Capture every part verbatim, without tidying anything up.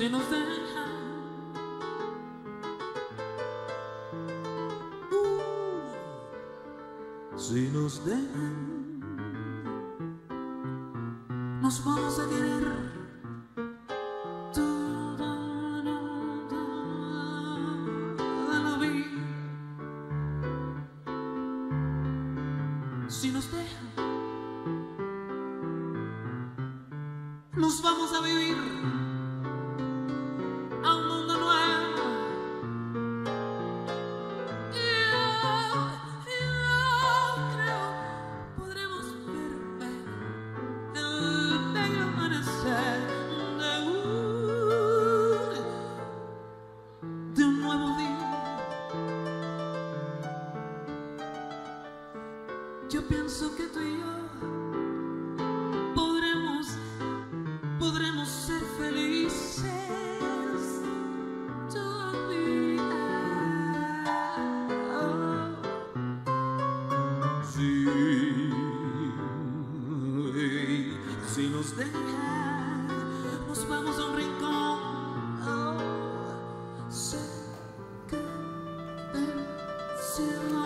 si nos dejan, uh, si nos dejan, nos vamos a querer toda la vida. Si nos dejan, nos vamos a vivir a un mundo nuevo. Y yo, yo creo podremos ver el bello amanecer de un, de un nuevo día. Yo pienso que tú y yo podremos ser felices todavía. Sí, si nos dejan, nos vamos a un rincón oh, cerca del cielo.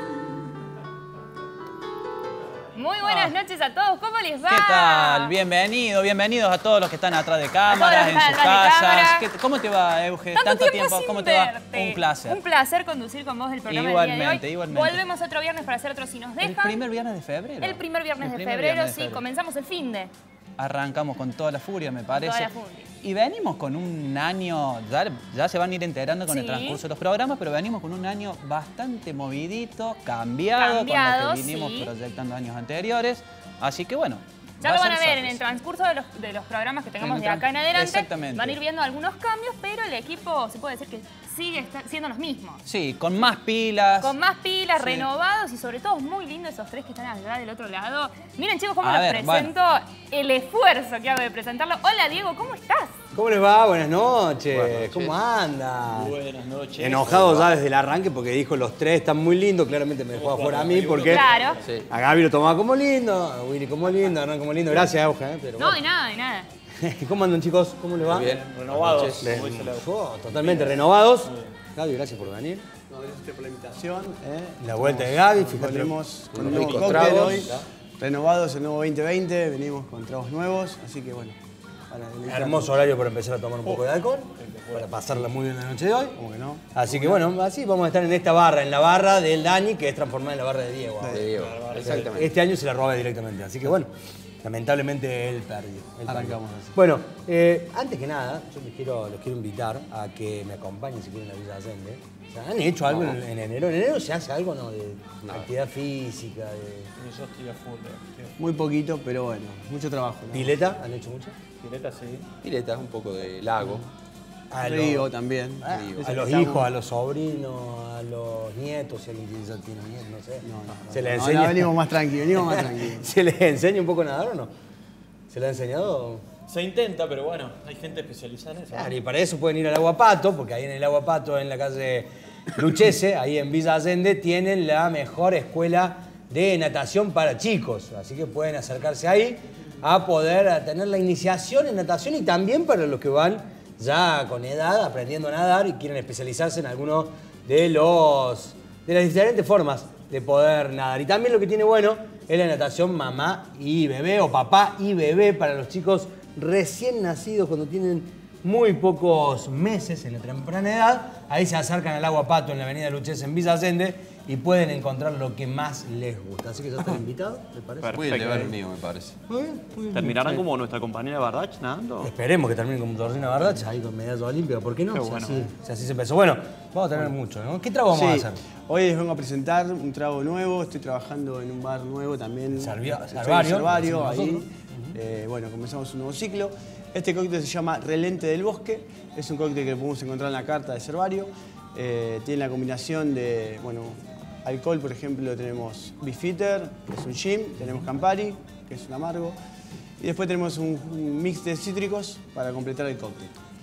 Muy buenas noches a todos, ¿cómo les va? ¿Qué tal? Bienvenidos, bienvenidos a todos los que están atrás de cámaras, en sus casas. ¿Qué, ¿Cómo te va, Euge? Tanto, Tanto tiempo, tiempo, ¿cómo te va? verte. Un placer. Un placer conducir con vos el programa Igualmente, del día de hoy. igualmente. Volvemos otro viernes para hacer otro Si Nos Dejan. ¿El primer viernes de febrero? El primer viernes, El de, primer febrero, viernes de sí, febrero. comenzamos el fin de. Arrancamos con toda la furia, me parece. Toda la furia. Y venimos con un año, ya, ya se van a ir enterando con Sí. el transcurso de los programas, pero venimos con un año bastante movidito, cambiado, Cambiado, con lo que vinimos sí. proyectando años anteriores. Así que bueno. Ya va lo a van a ser ver en sorpresa. el transcurso de los, de los programas que tengamos En de el acá en trans- adelante. Exactamente. Van a ir viendo algunos cambios, pero el equipo se puede decir que sigue esta- siendo los mismos. Sí, con más pilas. Con más pilas, Sí. renovados y sobre todo muy lindos esos tres que están allá del otro lado. Miren chicos cómo A los ver, presento, el esfuerzo que hago de presentarlo. Hola Diego, ¿cómo estás? ¿Cómo les va? Buenas noches. Buenas noches. ¿Cómo andan? Buenas noches. Enojado ya desde el arranque porque dijo los tres están muy lindos. Claramente me dejó afuera a mí porque Claro. Sí. a Gaby lo tomaba como lindo, a Willy como lindo, a Hernán como lindo. Gracias, Euge. ¿eh? Pero No, de bueno. nada, de nada. ¿Cómo andan, chicos? ¿Cómo les va? Muy bien. Renovados. Bien. como dice la- Oh, totalmente renovados. Gaby, gracias por venir. No, gracias a usted por la invitación. ¿eh? La vuelta de Gaby, fíjate. Volvemos con un Unos nuevo ricos cóctel tragos, hoy. ¿ya? Renovados el nuevo veinte veinte, venimos con tragos nuevos, así que bueno. Para deleitar- Hermoso horario para empezar a tomar un poco de alcohol, para pasarla muy bien la noche de hoy. ¿Cómo que no? Así que bueno, así vamos a estar en esta barra, en la barra del Dani, que es transformada en la barra de Diego. ahora. De Diego. Exactamente. Este año se la roba directamente, así que bueno, lamentablemente él perdió. él Arrancamos perdió. así. Bueno, eh, antes que nada, yo les quiero, los quiero invitar a que me acompañen si quieren a Villa Allende. O sea, ¿han hecho algo en, en enero? ¿En enero se hace algo, no? De actividad física, de Yo estoy a full. eh. Muy poquito, pero bueno, mucho trabajo. ¿no? pileta, ¿han hecho mucho? Pileta, sí. Pileta, un poco de lago. A Río los, también. a, Río. a los Estamos- hijos, a los sobrinos, a los nietos, si alguien ya tiene nietos, no sé. No, no, ¿Se les no, enseña? no, venimos más tranquilos, venimos más tranquilos. ¿Se les enseña un poco a nadar o no? ¿Se les ha enseñado? Se intenta, pero bueno, hay gente especializada en eso. Claro, y para eso pueden ir al Aguapato, porque ahí en el Aguapato, en la calle Luchese, ahí en Villa Allende, tienen la mejor escuela de natación para chicos. Así que pueden acercarse ahí a poder a tener la iniciación en natación y también para los que van ya con edad aprendiendo a nadar y quieren especializarse en alguno de los de las diferentes formas de poder nadar. Y también lo que tiene bueno es la natación mamá y bebé o papá y bebé para los chicos recién nacidos cuando tienen muy pocos meses en la temprana edad. Ahí se acercan al Aguapato en la avenida Luchese en Villa Allende y pueden encontrar lo que más les gusta. Así que ya están invitados, ¿les parece? Muy el deber mío, me parece. Muy bien, muy bien. ¿Terminarán como nuestra compañera Bardach nadando? Esperemos que termine como Torrina Bardacha, ahí con medalla olímpica, ¿por qué no? Qué Si bueno, así, eh. si así se empezó. Bueno, vamos a tener mucho, ¿no? ¿Qué trago vamos Sí, a hacer? hoy les vengo a presentar un trago nuevo, estoy trabajando en un bar nuevo también. Servia- Estoy en Servario, Servario, como ahí. decimos Eh, bueno, comenzamos un nuevo ciclo. Este cóctel se llama Relente del Bosque, es un cóctel que podemos encontrar en la carta de Servario. Eh, tiene la combinación de, bueno, alcohol, por ejemplo, tenemos Beefeater, que es un gin, tenemos Campari, que es un amargo, y después tenemos un, un mix de cítricos para completar el cóctel.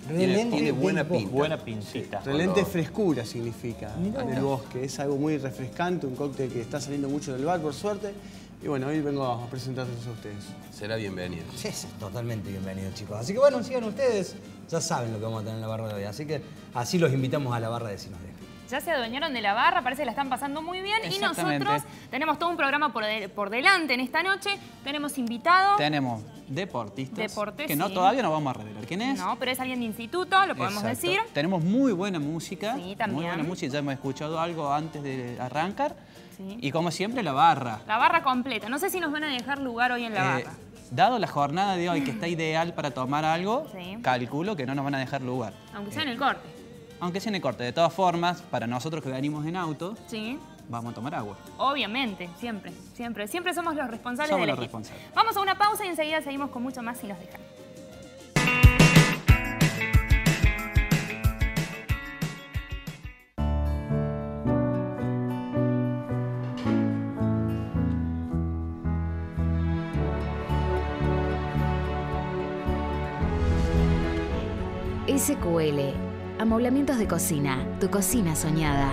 Tiene, Relente tiene buena del bosque. pinta. Buena pincita. Relente frescura significa del bosque. Es algo muy refrescante, un cóctel que está saliendo mucho del bar, por suerte. Y bueno, hoy vengo a presentarlos a ustedes. Será bienvenido. Sí, sí, totalmente bienvenido, chicos. Así que bueno, sigan ustedes. Ya saben lo que vamos a tener en la barra de hoy. Así que así los invitamos a la barra de Si Nos Deja. Ya se adueñaron de la barra, parece que la están pasando muy bien. Y Exactamente. nosotros tenemos todo un programa por, de- por delante en esta noche. Tenemos invitados. Tenemos deportistas. Deportes, que no sí. todavía no vamos a revelar quién es. No, pero es alguien de instituto, lo podemos Exacto. decir. Tenemos muy buena música. Sí, también. Muy buena música. Ya hemos escuchado algo antes de arrancar. Sí. Y como siempre, la barra. La barra completa. No sé si nos van a dejar lugar hoy en la Eh, barra. dado la jornada de hoy, que está ideal para tomar algo, Sí. calculo que no nos van a dejar lugar. Aunque sea en el corte. Aunque sea en el corte. De todas formas, para nosotros que venimos en auto, Sí. vamos a tomar agua. Obviamente, siempre, siempre. Siempre somos los responsables Somos del los equipo. responsables. Vamos a una pausa y enseguida seguimos con mucho más si nos dejan. S Q L, amoblamientos de cocina, tu cocina soñada.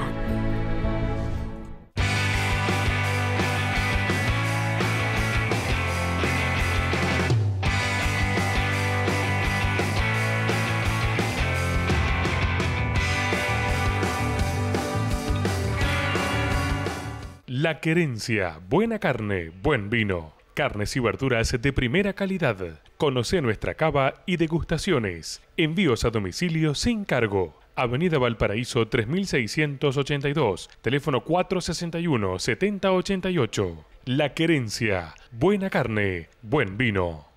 La Querencia, buena carne, buen vino. Carnes y verduras de primera calidad. Conoce nuestra cava y degustaciones. Envíos a domicilio sin cargo. Avenida Valparaíso tres mil seiscientos ochenta y dos. Teléfono cuatro sesenta y uno, setenta ochenta y ocho. La Querencia, buena carne, buen vino.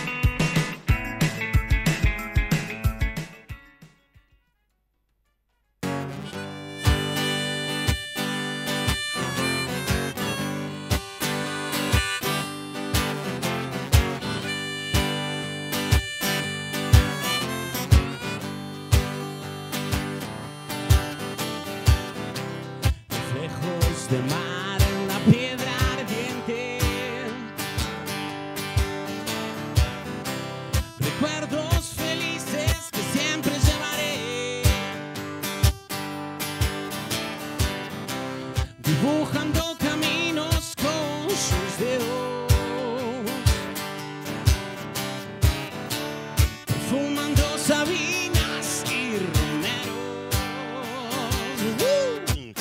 Reflejos de mar en la piedra ardiente, recuerdos felices que siempre llevaré, dibujando caminos con sus dedos, perfumando sabinas y romeros. ¡Uh!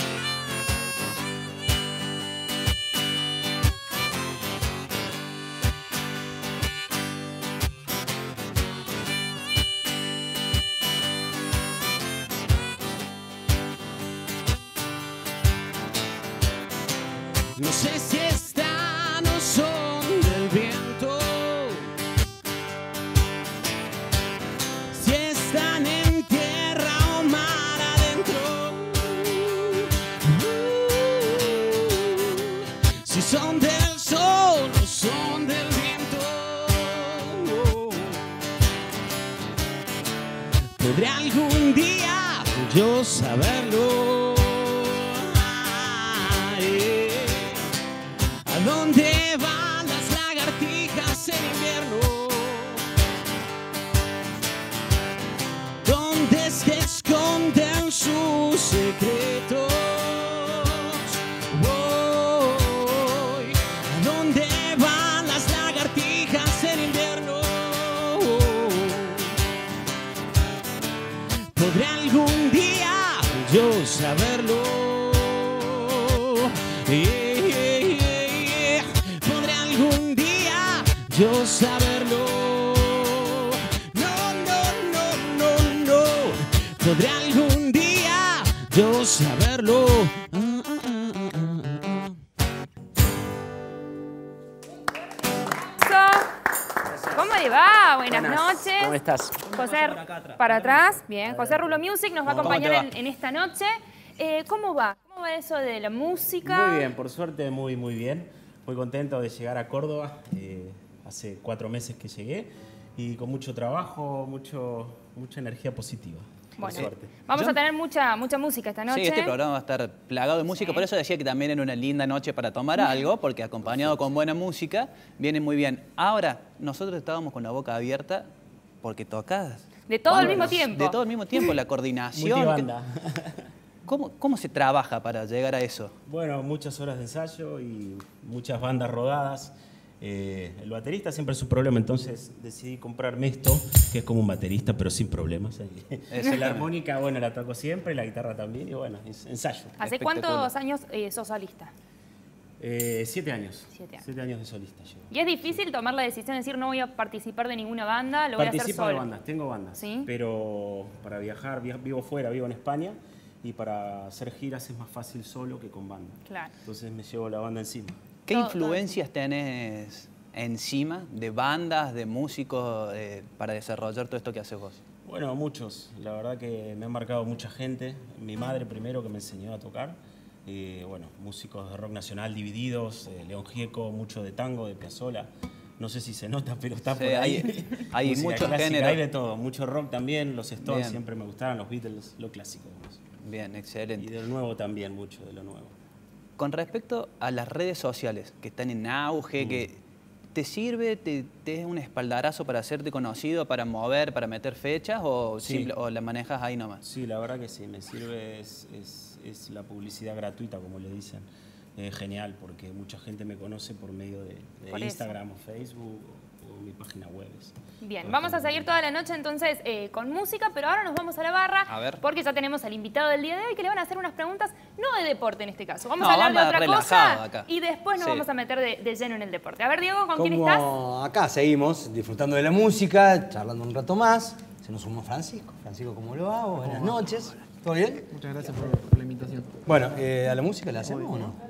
No sé si están o son del viento, si están en tierra o mar adentro, uh, si son del sol o son del viento. ¿Podré algún día yo saberlo? ¿A dónde van las lagartijas en invierno? ¿Dónde se esconden sus secretos? Voy. ¿A dónde van las lagartijas en invierno? ¿Podré algún día yo saberlo? Yeah, yeah, yeah, yeah. ¿Podré algún día yo saberlo? No, no, no, no, no. ¿Podré algún día yo saberlo? Ah, ah, ah, ah, Eso. ¿Cómo le va? Buenas, noches. ¿Cómo estás? José, para atrás, bien. José Rulo Music nos va a ¿Cómo acompañar te va? en, en esta noche. Eh, ¿Cómo va? ¿Cómo va eso de la música? Muy bien, por suerte, muy, muy bien. Muy contento de llegar a Córdoba. Eh, hace cuatro meses que llegué y con mucho trabajo, mucho, mucha energía positiva. Por Bueno, suerte. vamos Yo- a tener mucha, mucha música esta noche. Sí, este programa va a estar plagado de música, por eso decía que también era una linda noche para tomar algo, porque acompañado con buena música viene muy bien. Ahora, nosotros estábamos con la boca abierta porque tocas De todo al Bueno, mismo tiempo. De todo al mismo tiempo, la coordinación. Multibanda. ¿Cómo, ¿Cómo se trabaja para llegar a eso? Bueno, muchas horas de ensayo y muchas bandas rodadas. Eh, el baterista siempre es un problema, entonces decidí comprarme esto, que es como un baterista, pero sin problemas. Es la armónica, bueno, la toco siempre, la guitarra también, y bueno, es ensayo. ¿Hace cuántos años eh, sos solista? Eh, siete años. Siete años. Siete años de solista llevo. ¿Y es difícil tomar la decisión de decir no voy a participar de ninguna banda, lo voy a hacer Participo solo? de bandas, tengo bandas, ¿Sí? pero para viajar, vi- vivo fuera, vivo en España, y para hacer giras es más fácil solo que con banda. Claro. Entonces me llevo la banda encima. ¿Qué Todo- influencias tenés encima de bandas, de músicos, eh, para desarrollar todo esto que haces vos? Bueno, muchos. La verdad que me han marcado mucha gente. Mi madre primero, que me enseñó a tocar. Y, bueno, músicos de rock nacional divididos, eh, León Gieco, mucho de tango, de Piazzolla. No sé si se nota, pero está Sí, por ahí. hay- hay Música muchos clásica, géneros. Hay de todo, mucho rock también. Los Stones Bien. siempre me gustaron, los Beatles, lo clásico. Digamos. Bien, excelente. Y de lo nuevo también, mucho de lo nuevo. Con respecto a las redes sociales, que están en auge, que ¿te sirve, te, te es un espaldarazo para hacerte conocido, para mover, para meter fechas o, Sí. simple- o la manejas ahí nomás? Sí, la verdad que sí, me sirve, es, es, es la publicidad gratuita, como le dicen. Es genial, porque mucha gente me conoce por medio de, de Por eso. Instagram o Facebook o, o mi página web. Es Bien, bastante vamos a seguir toda la noche entonces eh, con música, pero ahora nos vamos a la barra A ver. porque ya tenemos al invitado del día de hoy que le van a hacer unas preguntas, no de deporte en este caso, vamos No, a hablar de vamos otra relajado cosa acá. y después nos Sí. vamos a meter de, de lleno en el deporte. A ver, Diego, ¿con quién estás? Como acá seguimos disfrutando de la música, charlando un rato más. Se nos sumó Francisco. Francisco, ¿cómo lo hago? Buenas noches. ¿Todo bien? Muchas gracias por, por la invitación. Bueno, eh, ¿a la música la hacemos o no?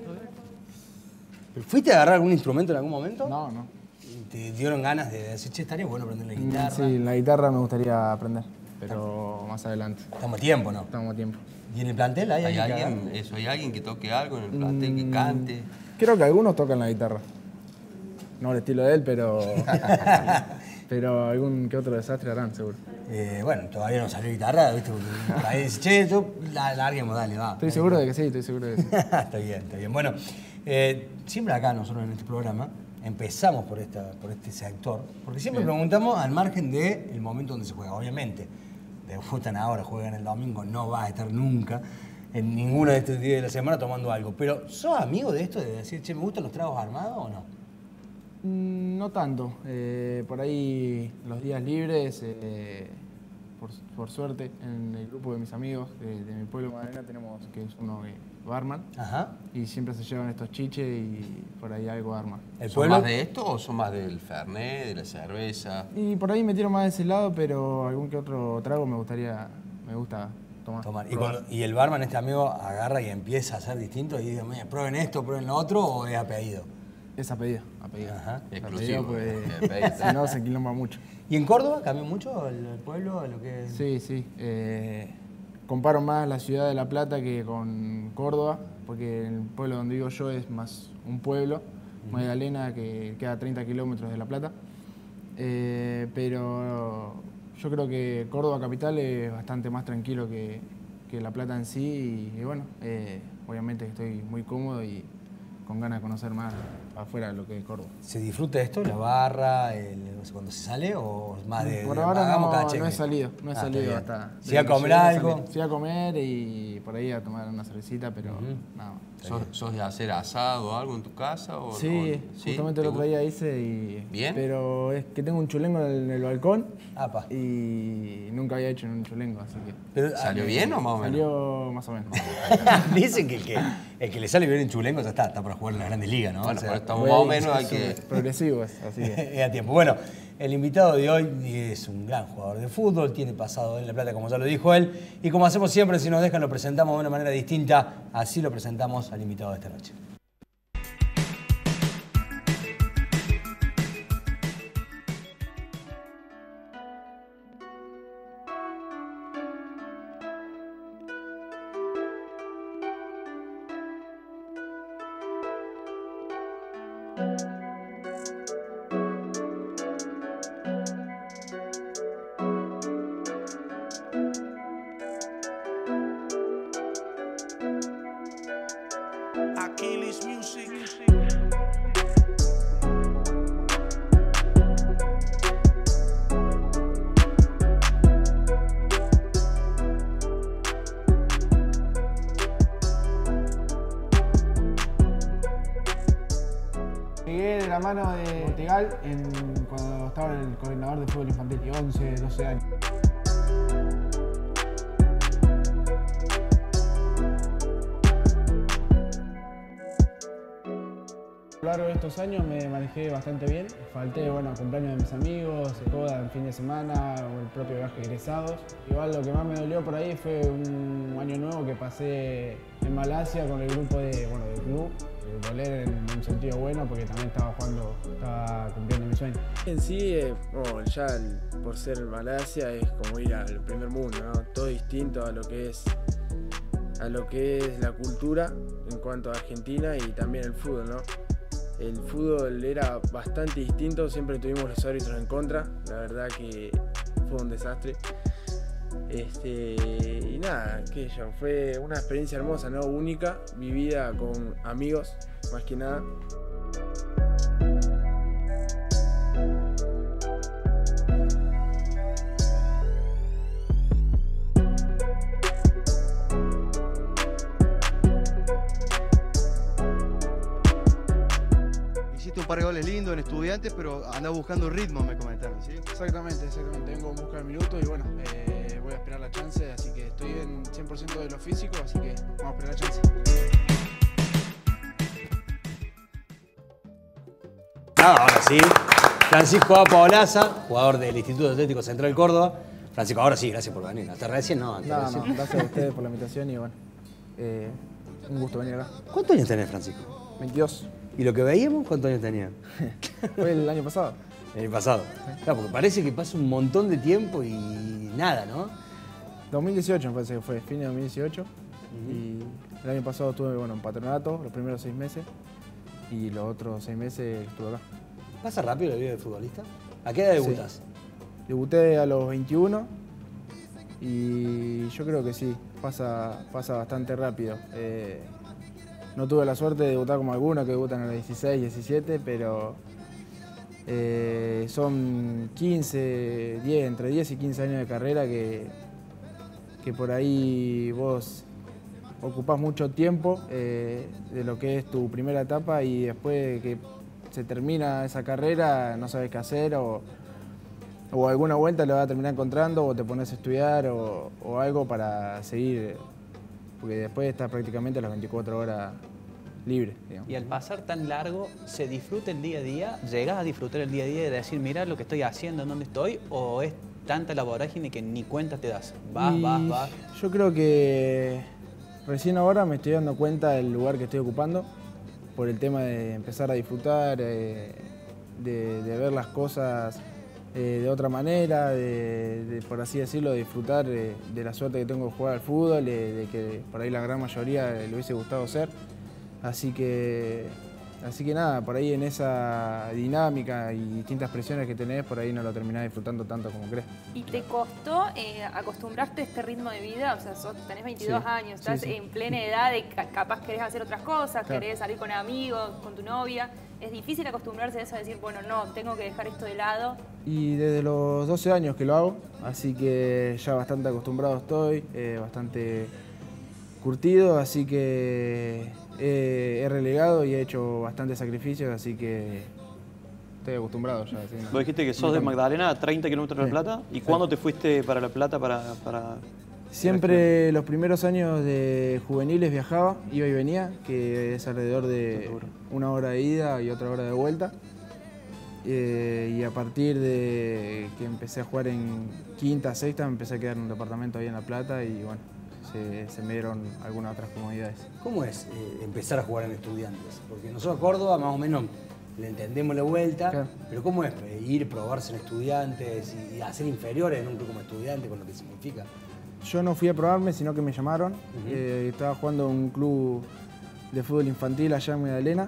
¿Fuiste a agarrar algún instrumento en algún momento? No, no. ¿Te dieron ganas de decir, che, estaría bueno aprender la guitarra? Sí, la guitarra me gustaría aprender, pero más adelante. Estamos a tiempo, ¿no? Estamos a tiempo. ¿Y en el plantel hay, ¿Hay alguien que alguien, haga? eso, hay alguien que toque algo en el plantel, que cante? Creo que algunos tocan la guitarra. No al estilo de él, pero. pero algún que otro desastre harán, seguro. Eh, bueno, todavía no salió guitarra, ¿viste? Porque por ahí dice, che, yo la larguemos, dale, va. Estoy seguro de que sí, estoy seguro de que sí. Está bien, está bien. Bueno, eh, siempre acá nosotros en este programa empezamos por, esta, por este sector, porque siempre Bien. preguntamos al margen del momento donde se juega. Obviamente, debutan ahora, juegan el domingo, no vas a estar nunca en ninguno de estos días de la semana tomando algo. Pero, ¿sos amigo de esto de decir, che, me gustan los tragos armados o no? Mm, No tanto. Eh, por ahí los días libres, eh, por, por suerte, en el grupo de mis amigos de, de mi pueblo Madalena tenemos que es uno eh, barman. Ajá. Y siempre se llevan estos chiches y por ahí algo arman. ¿El ¿Son pueblo? más de esto o son más del Fernet, de la cerveza? Y por ahí me tiro más de ese lado, pero algún que otro trago me gustaría, me gusta tomar. Tomar. ¿Y, probar. cuando- y el barman, este amigo, agarra y empieza a hacer distinto y dice, "Mira, prueben esto, prueben lo otro", o es a pedido? Es a pedido, a pedido. Ajá. A pedido, Exclusivo. pues, A pedido. si no se quilomba mucho. ¿Y en Córdoba cambió mucho el, el pueblo, lo que es? Sí, sí. eh, comparo más la ciudad de La Plata que con Córdoba, porque el pueblo donde vivo yo es más un pueblo, Magdalena, que queda a treinta kilómetros de La Plata. Eh, pero yo creo que Córdoba capital es bastante más tranquilo que, que La Plata en sí. Y, y bueno, eh, obviamente estoy muy cómodo y con ganas de conocer más afuera de lo que es Córdoba. ¿Se disfruta esto, la barra, el, no sé, cuando se sale, o más de, Por de- ahora hagamos cada no, cheque? no he salido, no he Ah, está salido bien. hasta... ¿Sí a desde que comer llegué no algo? salí. Fui a comer y por ahí a tomar una cervecita, pero nada más. ¿Sos, sos de hacer asado o algo en tu casa? O, Sí, o- justamente el ¿Te otro gusta? día hice y... ¿Bien? Pero es que tengo un chulengo en el, en el balcón Apa. y nunca había hecho un chulengo, así que... Pero, ¿Salió ah, bien o más o menos? Salió más o menos. Dicen que el, que el que le sale bien en chulengo ya está, está para jugar en las grandes ligas, ¿no? Bueno, O sea, pero estamos Voy más o ahí, menos, hay es que... progresivo, es, así que... es a tiempo. Bueno, el invitado de hoy es un gran jugador de fútbol, tiene pasado en La Plata, como ya lo dijo él, y como hacemos siempre, si nos dejan, lo presentamos de una manera distinta. Así lo presentamos al invitado de esta noche. Aquele Llegué de la mano de Tegal en, cuando estaba en el coordinador de fútbol infantil, y once, doce años. A lo largo de estos años me manejé bastante bien. Falté, bueno, a cumpleaños de mis amigos, coda en fin de semana o el propio viaje de egresados. Igual lo que más me dolió por ahí fue un año nuevo que pasé en Malasia con el grupo de, bueno, del club. Doler en un sentido bueno porque también estaba jugando, estaba cumpliendo mi sueño. En sí, eh, bueno, ya el, por ser Malasia es como ir al primer mundo, ¿no? Todo distinto a lo que es a lo que es la cultura en cuanto a Argentina y también el fútbol, ¿no? El fútbol era bastante distinto, siempre tuvimos los árbitros en contra, la verdad que fue un desastre. Este, y nada, qué sé yo, fue una experiencia hermosa, ¿no? Única, vivida con amigos, más que nada. Hiciste un par de goles lindos en Estudiantes, pero andás buscando ritmo, me comentaron, ¿sí? Exactamente, exactamente. Vengo en busca de minutos y bueno, eh, voy a esperar la chance, así que estoy en cien por ciento de lo físico, así que vamos a esperar la chance. Ah, ahora sí. Francisco A. Paolaza, jugador del Instituto Atlético Central Córdoba. Francisco, ahora sí, gracias por venir. Hasta recién no, antes No, recién. no, gracias a ustedes por la invitación y bueno, eh, un gusto venir acá. ¿Cuántos años tenés, Francisco? veintidós. ¿Y lo que veíamos, cuántos años tenían? Fue el año pasado. El año pasado. Claro, porque parece que pasa un montón de tiempo y nada, ¿no? dos mil dieciocho me parece que fue, fin de dos mil dieciocho. Uh-huh. Y el año pasado estuve, bueno, en patronato, los primeros seis meses. Y los otros seis meses estuve acá. ¿Pasa rápido la vida de futbolista? ¿A qué edad debutás? Sí. Debuté a los veintiuno y yo creo que sí, pasa, pasa bastante rápido. Eh, no tuve la suerte de debutar como algunos que debutan a los dieciséis, diecisiete, pero eh, son quince, diez, entre diez y quince años de carrera que, que por ahí vos ocupás mucho tiempo eh, de lo que es tu primera etapa y después que se termina esa carrera no sabes qué hacer o, o alguna vuelta lo vas a terminar encontrando o te pones a estudiar o, o algo para seguir, porque después estás prácticamente las veinticuatro horas libre. Digamos. Y al pasar tan largo, ¿se disfruta el día a día? ¿Llegás a disfrutar el día a día y decir, mirá lo que estoy haciendo, en dónde estoy? ¿O es tanta la vorágine que ni cuenta te das? Vas, y vas, vas. Yo creo que recién ahora me estoy dando cuenta del lugar que estoy ocupando por el tema de empezar a disfrutar, eh, de, de ver las cosas eh, de otra manera, de, de, por así decirlo, de disfrutar de, de la suerte que tengo de jugar al fútbol, de, de que por ahí la gran mayoría le hubiese gustado ser. Así que, así que nada, por ahí en esa dinámica y distintas presiones que tenés, por ahí no lo terminás disfrutando tanto como crees. ¿Y te costó eh, acostumbrarte a este ritmo de vida? O sea, sos, tenés veintidós Sí, años, estás sí, sí. en plena edad de ca- capaz querés hacer otras cosas, Claro. querés salir con amigos, con tu novia. ¿Es difícil acostumbrarse a eso, a decir, bueno, no, tengo que dejar esto de lado? Y desde los doce años que lo hago, así que ya bastante acostumbrado estoy, eh, bastante curtido, así que eh, he relegado y he hecho bastantes sacrificios, así que estoy acostumbrado ya. Así, ¿no? Vos dijiste que sos de Magdalena, a treinta kilómetros de La Plata. ¿Y cuándo te fuiste para La Plata para...? para... Siempre los primeros años de juveniles viajaba, iba y venía, que es alrededor de una hora de ida y otra hora de vuelta. Eh, y a partir de que empecé a jugar en quinta, sexta, me empecé a quedar en un departamento ahí en La Plata y bueno, se, se me dieron algunas otras comodidades. ¿Cómo es eh, empezar a jugar en Estudiantes? Porque nosotros a Córdoba más o menos le entendemos la vuelta, claro. Pero ¿cómo es eh, ir, probarse en Estudiantes y, y hacer inferiores en un club como Estudiantes con lo que significa? Yo no fui a probarme, sino que me llamaron. Uh-huh. eh, estaba jugando en un club de fútbol infantil allá en Magdalena.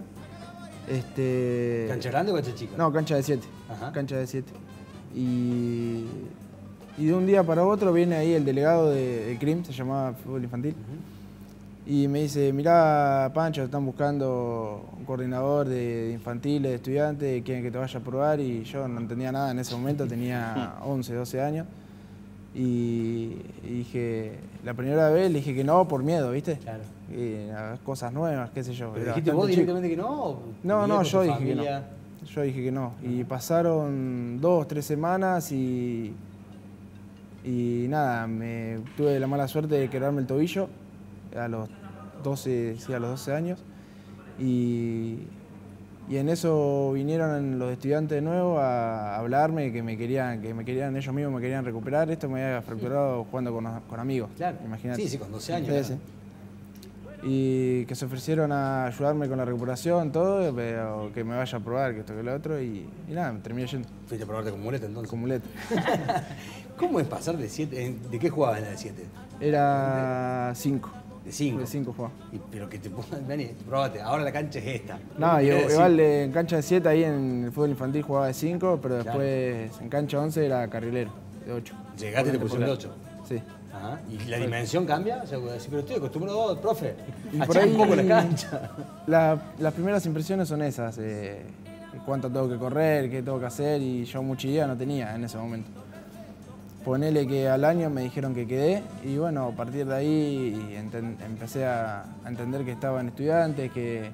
Este... ¿Cancha grande o cancha chica? No, cancha de siete. Cancha de siete. Y, y de un día para otro viene ahí el delegado de, de C R I M, se llamaba Fútbol Infantil. Uh-huh. Y me dice, mirá, Pancho, están buscando un coordinador de, de infantiles, de estudiantes, quieren que te vaya a probar. Y yo no entendía nada en ese momento, tenía once, doce años. Y, y dije, la primera vez le dije que no por miedo, ¿viste? Claro. Y, a cosas nuevas, qué sé yo. ¿Pero era dijiste vos bastante directamente chico. que no? o No, tu no, viejo, yo tu dije que no. familia? Yo dije que no. Y pasaron dos, tres semanas y... Y nada, me tuve la mala suerte de quebrarme el tobillo a los doce, sí, a los doce años. Y, y en eso vinieron los estudiantes de nuevo a hablarme que me querían, que me querían, ellos mismos me querían recuperar. Esto me había fracturado jugando con, con amigos. Claro. Imagínate. Sí, sí, con doce años. Sí, claro. sí. Y que se ofrecieron a ayudarme con la recuperación, todo, pero que me vaya a probar, que esto que lo otro, y, y nada, me terminé yendo. ¿Fuiste a probarte con muleta entonces? Con muleta. ¿Cómo es pasar de siete? ¿De qué jugabas en la de siete? Era cinco. De cinco. De cinco jugaba. Y, pero que te pongan, vení, probate, ahora la cancha es esta. No, ¿Qué yo, querés igual decir? de- en cancha de siete, ahí en el fútbol infantil jugaba de cinco, pero Claro. después en cancha once era carrilero, de ocho. Llegaste y te pusieron de ocho. Sí. Ajá. ¿Y la dimensión cambia? O sea, decís, pero estoy acostumbrado, profe, Y a por echar ahí un poco la cancha. la- las primeras impresiones son esas, eh, cuánto tengo que correr, qué tengo que hacer, y yo mucha idea no tenía en ese momento. Ponele que al año me dijeron que quedé, y bueno, a partir de ahí enten- empecé a, a entender que estaba en estudiantes, que,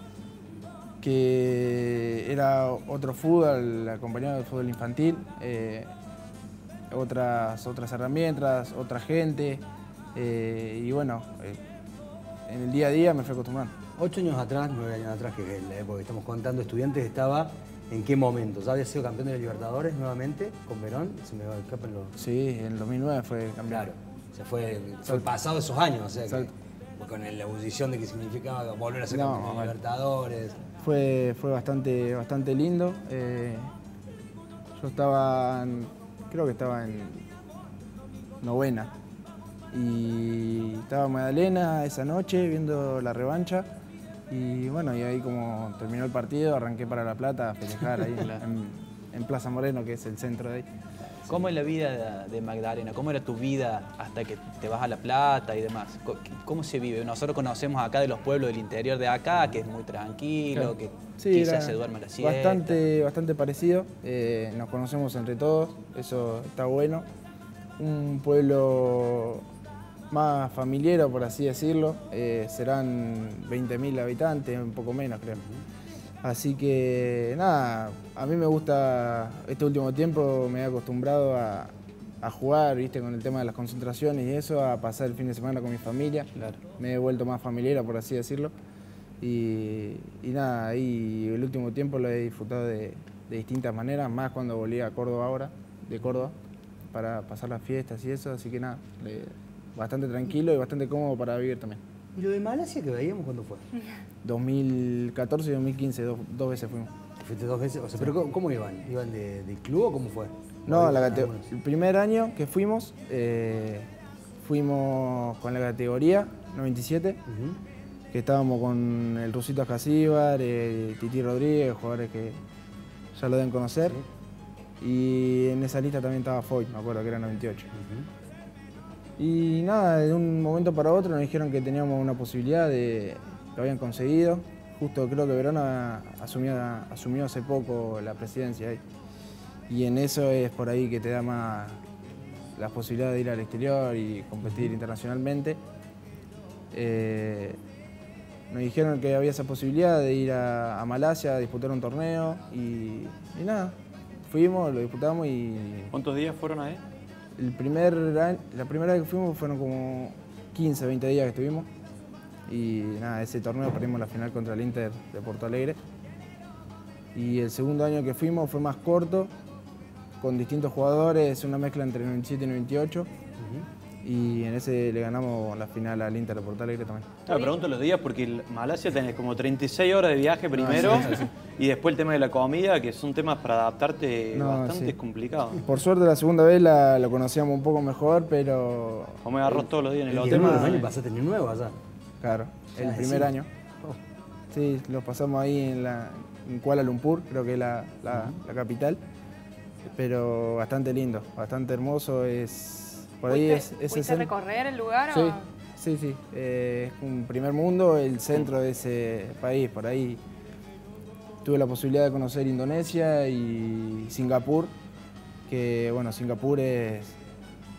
que era otro fútbol, acompañado del fútbol infantil, eh, otras, otras herramientas, otra gente, eh, y bueno, eh, en el día a día me fui acostumbrando. Ocho años atrás, nueve años atrás, que es la época que estamos contando, Estudiantes estaba en qué momento. ¿Ya había sido campeón de la Libertadores nuevamente con Verón? Se me escapan los... Sí, en el dos mil nueve fue campeón. Claro, o sea, fue, fue pasado esos años, o sea, que, Exacto. con la ebullición de que significaba volver a ser No, campeón de la bueno. Libertadores. Fue, fue bastante, bastante lindo. Eh, yo estaba, en- creo que estaba en novena. Y estaba en Magdalena esa noche viendo la revancha. Y bueno, y ahí como terminó el partido, arranqué para La Plata a festejar ahí en, la- en- en Plaza Moreno, que es el centro de ahí. ¿Cómo es la vida de, de Magdalena? ¿Cómo era tu vida hasta que te vas a La Plata y demás? Co- ¿Cómo se vive? Nosotros conocemos acá de los pueblos del interior de acá, que es muy tranquilo, Claro. que Sí, quizás era se duerme a la siesta. Bastante, bastante parecido. Eh, nos conocemos entre todos, eso está bueno. Un pueblo más familiar, por así decirlo. Eh, serán veinte mil habitantes, un poco menos creo. Así que nada, a mí me gusta, este último tiempo me he acostumbrado a, a jugar, viste, con el tema de las concentraciones y eso, a pasar el fin de semana con mi familia. Claro. Me he vuelto más familiar, por así decirlo. Y, y nada, ahí el último tiempo lo he disfrutado de, de distintas maneras, más cuando volví a Córdoba ahora, de Córdoba, para pasar las fiestas y eso, así que nada, le- bastante tranquilo y bastante cómodo para vivir también. ¿Y lo de Malasia que veíamos cuándo fue? dos mil catorce y dos mil quince, dos, dos veces fuimos. Fuiste dos veces, o sea, pero ¿cómo, cómo iban? ¿Iban de, de club o cómo fue? No, ¿O la iban cate- algunos? el primer año que fuimos, eh, fuimos con la categoría noventa y siete, Ujú. que estábamos con el Rusito Ascasíbar, eh, Titi Rodríguez, jugadores que ya lo deben conocer. Y en esa lista también estaba Foy, me acuerdo que era noventa y ocho. Y nada, de un momento para otro nos dijeron que teníamos una posibilidad de... Lo habían conseguido. Justo creo que Verona asumió, asumió hace poco la presidencia ahí. Y en eso es por ahí que te da más la posibilidad de ir al exterior y competir internacionalmente. Eh, nos dijeron que había esa posibilidad de ir a, a Malasia a disputar un torneo y, y nada, fuimos, lo disputamos y... ¿Cuántos días fueron ahí? El primer año- la primera vez que fuimos fueron como quince, veinte días que estuvimos. Y nada, ese torneo perdimos la final contra el Inter de Porto Alegre. Y el segundo año que fuimos fue más corto, con distintos jugadores, una mezcla entre noventa y siete y noventa y ocho. Y en ese le ganamos la final al Inter de Porto Alegre también. Claro, pregunto los días porque el Malasia tenés como treinta y seis horas de viaje primero sí, sí, sí. y después el tema de la comida, que son temas para adaptarte No, bastante sí. complicados. Por suerte la segunda vez la, lo conocíamos un poco mejor, pero... Comer arroz todos los días en el ¿Y hotel. el nuevo año pasaste en el nuevo allá? Claro, el Ah, primer sí. año. Sí, lo pasamos ahí en, la, en Kuala Lumpur, creo que es la, la- la capital. Pero bastante lindo, bastante hermoso. Es, por ahí es, es ¿Fuiste a recorrer el lugar? Sí, o? sí, sí. Eh, es un primer mundo, el centro de ese país. Por ahí tuve la posibilidad de conocer Indonesia y Singapur, que bueno, Singapur es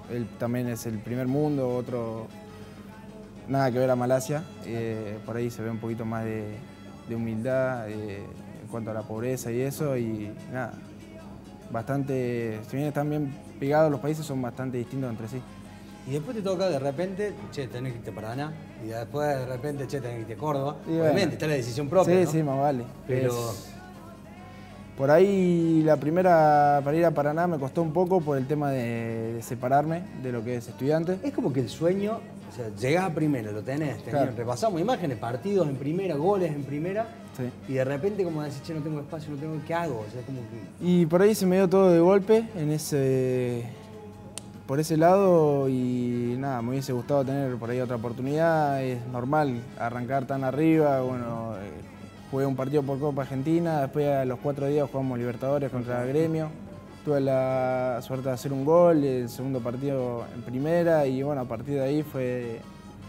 él también es el primer mundo, otro nada que ver a Malasia. Eh, por ahí se ve un poquito más de, de humildad eh, en cuanto a la pobreza y eso, y nada, bastante, si bien están bien pegados los países, son bastante distintos entre sí. Y después te toca de repente, che, tenés que irte a Paraná, y después de repente, che, tenés que irte a Córdoba. Y Obviamente, bueno, está la decisión propia, sí, ¿no? sí, más vale. Pero... Es- por ahí la primera para ir a Paraná me costó un poco por el tema de, de separarme de lo que es estudiante. Es como que el sueño, o sea, llegás a primera, lo tenés, tenés Claro. repasamos imágenes, partidos en primera, goles en primera, Sí. y de repente como decís, che, no tengo espacio, no tengo, ¿qué hago? O sea, como que... Y por ahí se me dio todo de golpe en ese, por ese lado, y nada, me hubiese gustado tener por ahí otra oportunidad. Es normal arrancar tan arriba. Bueno, eh, jugué un partido por Copa Argentina, después a los cuatro días jugamos Libertadores contra Gremio. Tuve la suerte de hacer un gol, el segundo partido en primera, y bueno, a partir de ahí fue,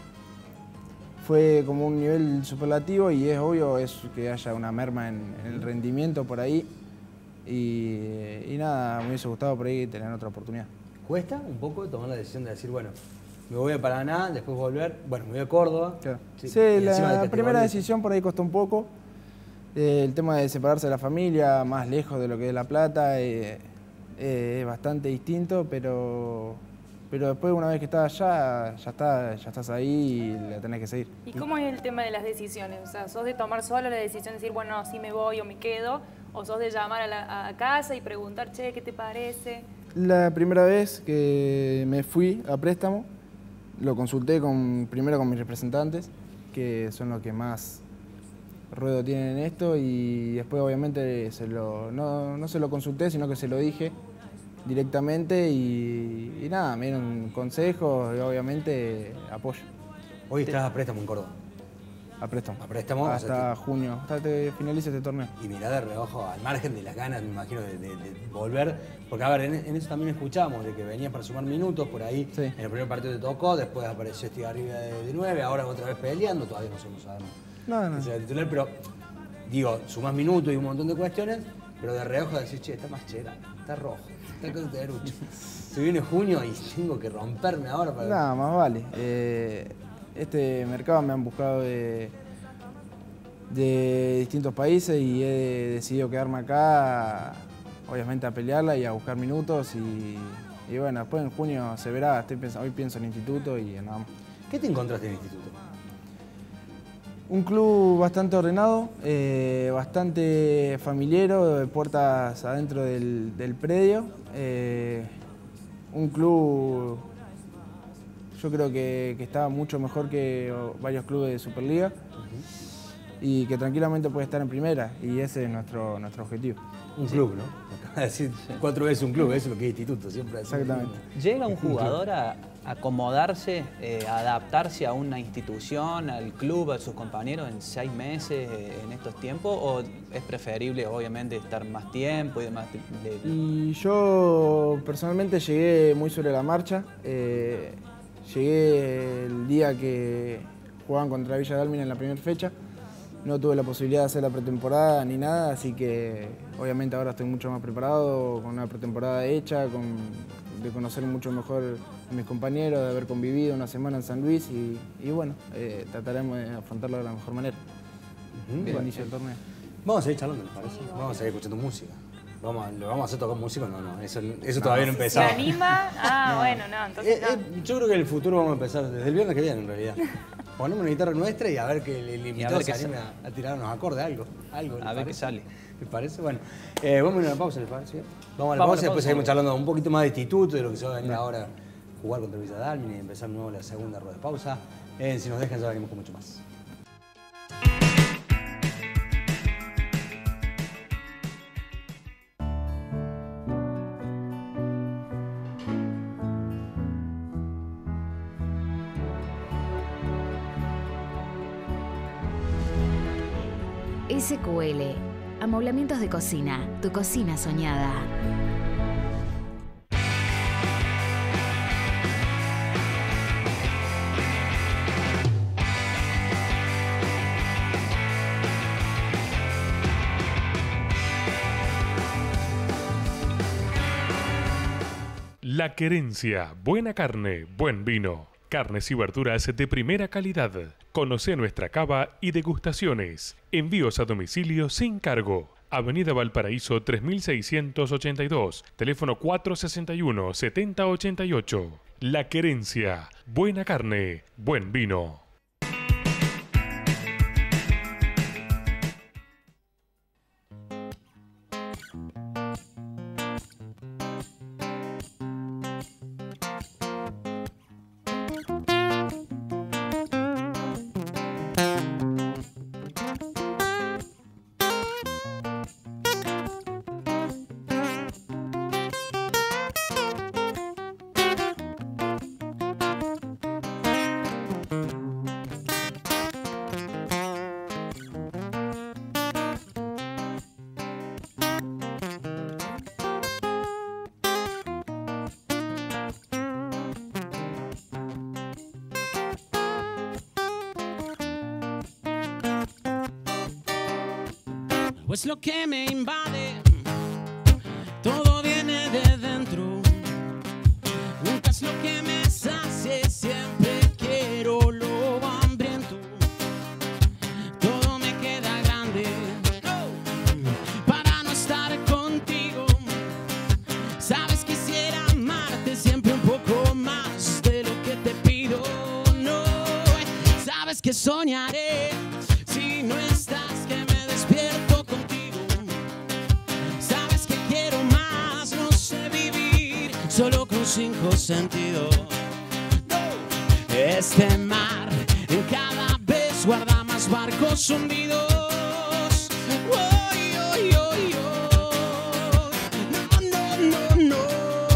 fue como un nivel superlativo, y es obvio es que haya una merma en, en el rendimiento por ahí. Y, y nada, me hubiese gustado por ahí tener otra oportunidad. ¿Cuesta un poco tomar la decisión de decir, bueno, me voy a Paraná, después volver, bueno, me voy a Córdoba? Claro. Sí, Sí, y encima de la que te primera volvés. decisión por ahí costó un poco. Eh, el tema de separarse de la familia, más lejos de lo que es La Plata, eh, eh, es bastante distinto, pero, pero después una vez que estás allá, ya, está, ya estás ahí y la tenés que seguir. ¿Y cómo es el tema de las decisiones? O sea, ¿sos de tomar solo la decisión de decir, bueno, sí me voy o me quedo? ¿O sos de llamar a, la, a casa y preguntar, che, ¿qué te parece? La primera vez que me fui a préstamo, lo consulté con, primero con mis representantes, que son los que más ruedo tienen en esto, y después obviamente se lo, no, no se lo consulté, sino que se lo dije directamente, y, y nada, me dieron consejos y obviamente apoyo. Hoy estás a préstamo en Córdoba. A préstamo. A préstamo. o Hasta sea, junio, hasta que finalice este torneo. y mirá de reojo, al margen de las ganas, me imagino, de, de- de volver. Porque, a ver, en, en eso también escuchamos, de que venías para sumar minutos por ahí. Sí. En el primer partido te tocó, después apareció este arriba de, de nueve, ahora otra vez peleando, todavía no somos sabemos No, no. quién sea el titular, pero digo, sumás minutos y un montón de cuestiones, pero de reojo decís, che, está más chera, está rojo, está con derucho. Se viene junio y tengo que romperme ahora para... Nada, más vale. Eh, este mercado me han buscado de, de distintos países y he decidido quedarme acá, obviamente a pelearla y a buscar minutos, y, y bueno, después en junio se verá. Estoy pens- hoy pienso en el instituto y en nada más. ¿Qué te encontraste en el instituto? Un club bastante ordenado, eh, bastante familiero, de puertas adentro del, del predio. Eh, un club, yo creo que, que está mucho mejor que varios clubes de Superliga, y que tranquilamente puede estar en primera, y ese es nuestro, nuestro objetivo. Un club, ¿no? Acabas de decir cuatro veces un club, eso es lo que es instituto, siempre. Exactamente. ¿Llega un jugador a acomodarse, eh, a adaptarse a una institución, al club, a sus compañeros en seis meses, eh, en estos tiempos? ¿O es preferible, obviamente, estar más tiempo y demás? de- de- Y yo personalmente llegué muy sobre la marcha. Eh, llegué el día que jugaban contra Villa Dálmine en la primera fecha. No tuve la posibilidad de hacer la pretemporada ni nada, así que obviamente ahora estoy mucho más preparado, con una pretemporada hecha, con, de conocer mucho mejor a mis compañeros, de haber convivido una semana en San Luis, y, y bueno, eh, trataremos de afrontarlo de la mejor manera. Ujú, el bueno. inicio del torneo. Vamos a seguir charlando, ¿les parece? Vamos a seguir escuchando música. Vamos a, ¿Lo vamos a hacer tocar música? No, no, eso, eso todavía no ¿Se empezaba. anima? Ah, No. bueno, no, entonces Eh, no. eh, yo creo que en el futuro vamos a empezar desde el viernes que viene, en realidad. Ponemos una guitarra nuestra y a ver que el, el invitado ver se qué anime a, a tirar unos acordes, algo. algo ¿les A ver qué parece? sale. ¿Les parece? Bueno, eh, vamos a ir a una pausa, ¿les parece? Vamos a la Vamos a pausa la y después pausa. seguimos charlando un poquito más de instituto, de lo que se va a venir ahora, jugar contra Villa Dálmine y empezar nuevo la segunda rueda de pausa. Eh, si nos dejan, ya venimos con mucho más. S Q L, Amoblamientos de Cocina, tu cocina soñada. La Querencia, buena carne, buen vino. Carnes y verduras de primera calidad. Conoce nuestra cava y degustaciones. Envíos a domicilio sin cargo. Avenida Valparaíso tres mil seiscientos ochenta y dos. Teléfono cuatro sesenta y uno, setenta ochenta y ocho. La Querencia. Buena carne. Buen vino. Pues lo que me invade, todo viene de dentro. Nunca es lo que me sacie, siempre quiero lo hambriento. Todo me queda grande para no estar contigo. Sabes, quisiera amarte siempre un poco más de lo que te pido. No, sabes que soñaré si no estás, que me despierto. Solo con cinco sentidos. Este mar en cada vez guarda más barcos hundidos. Oy, oy, oy, oy. No, no, no, no.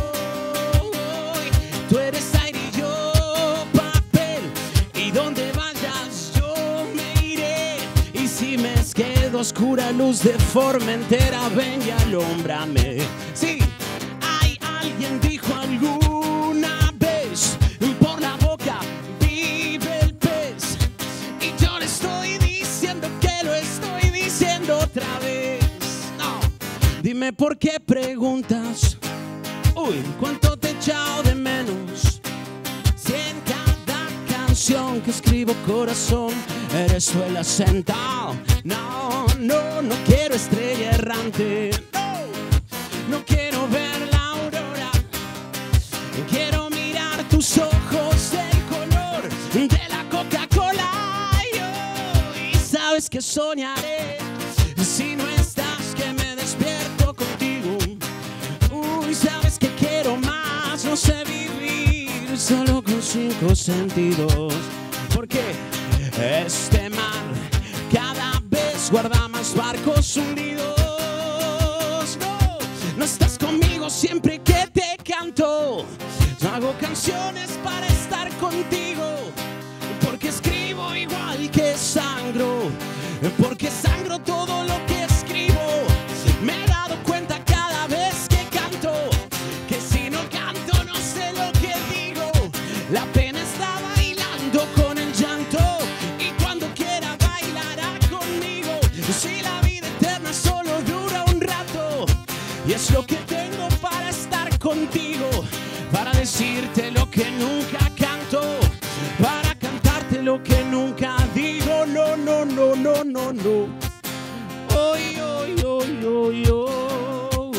Tú eres aire y yo papel, y donde vayas yo me iré. Y si me quedo oscura luz de Formentera, ven y alúmbrame. Sí. Alguien dijo alguna vez, por la boca vive el pez. Y yo le estoy diciendo que lo estoy diciendo otra vez. No, dime por qué preguntas. Uy, cuánto te he echado de menos. Si en cada canción que escribo, corazón, eres tú el acento. No, no, no quiero estrella errante. No, no quiero ver la aurora. Quiero mirar tus ojos del color de la Coca-Cola. Y sabes que soñaré si no estás, que me despierto contigo. Uy, sabes que quiero más, no sé vivir solo con cinco sentidos. Porque este mar cada vez guarda más barcos hundidos. No, no estás conmigo siempre que te canto. Hago canciones para estar contigo, porque escribo igual que sangro, porque sangro todo lo que escribo. Me he dado cuenta cada vez que canto, que si no canto no sé lo que digo. La pena está bailando con el llanto, y cuando quiera bailará conmigo. Si la vida eterna solo dura un rato, y es lo que tengo para estar contigo. Para decirte lo que nunca canto, para cantarte lo que nunca digo. No, no, no, no, no, no. Oy, oy, oy, oy, oy.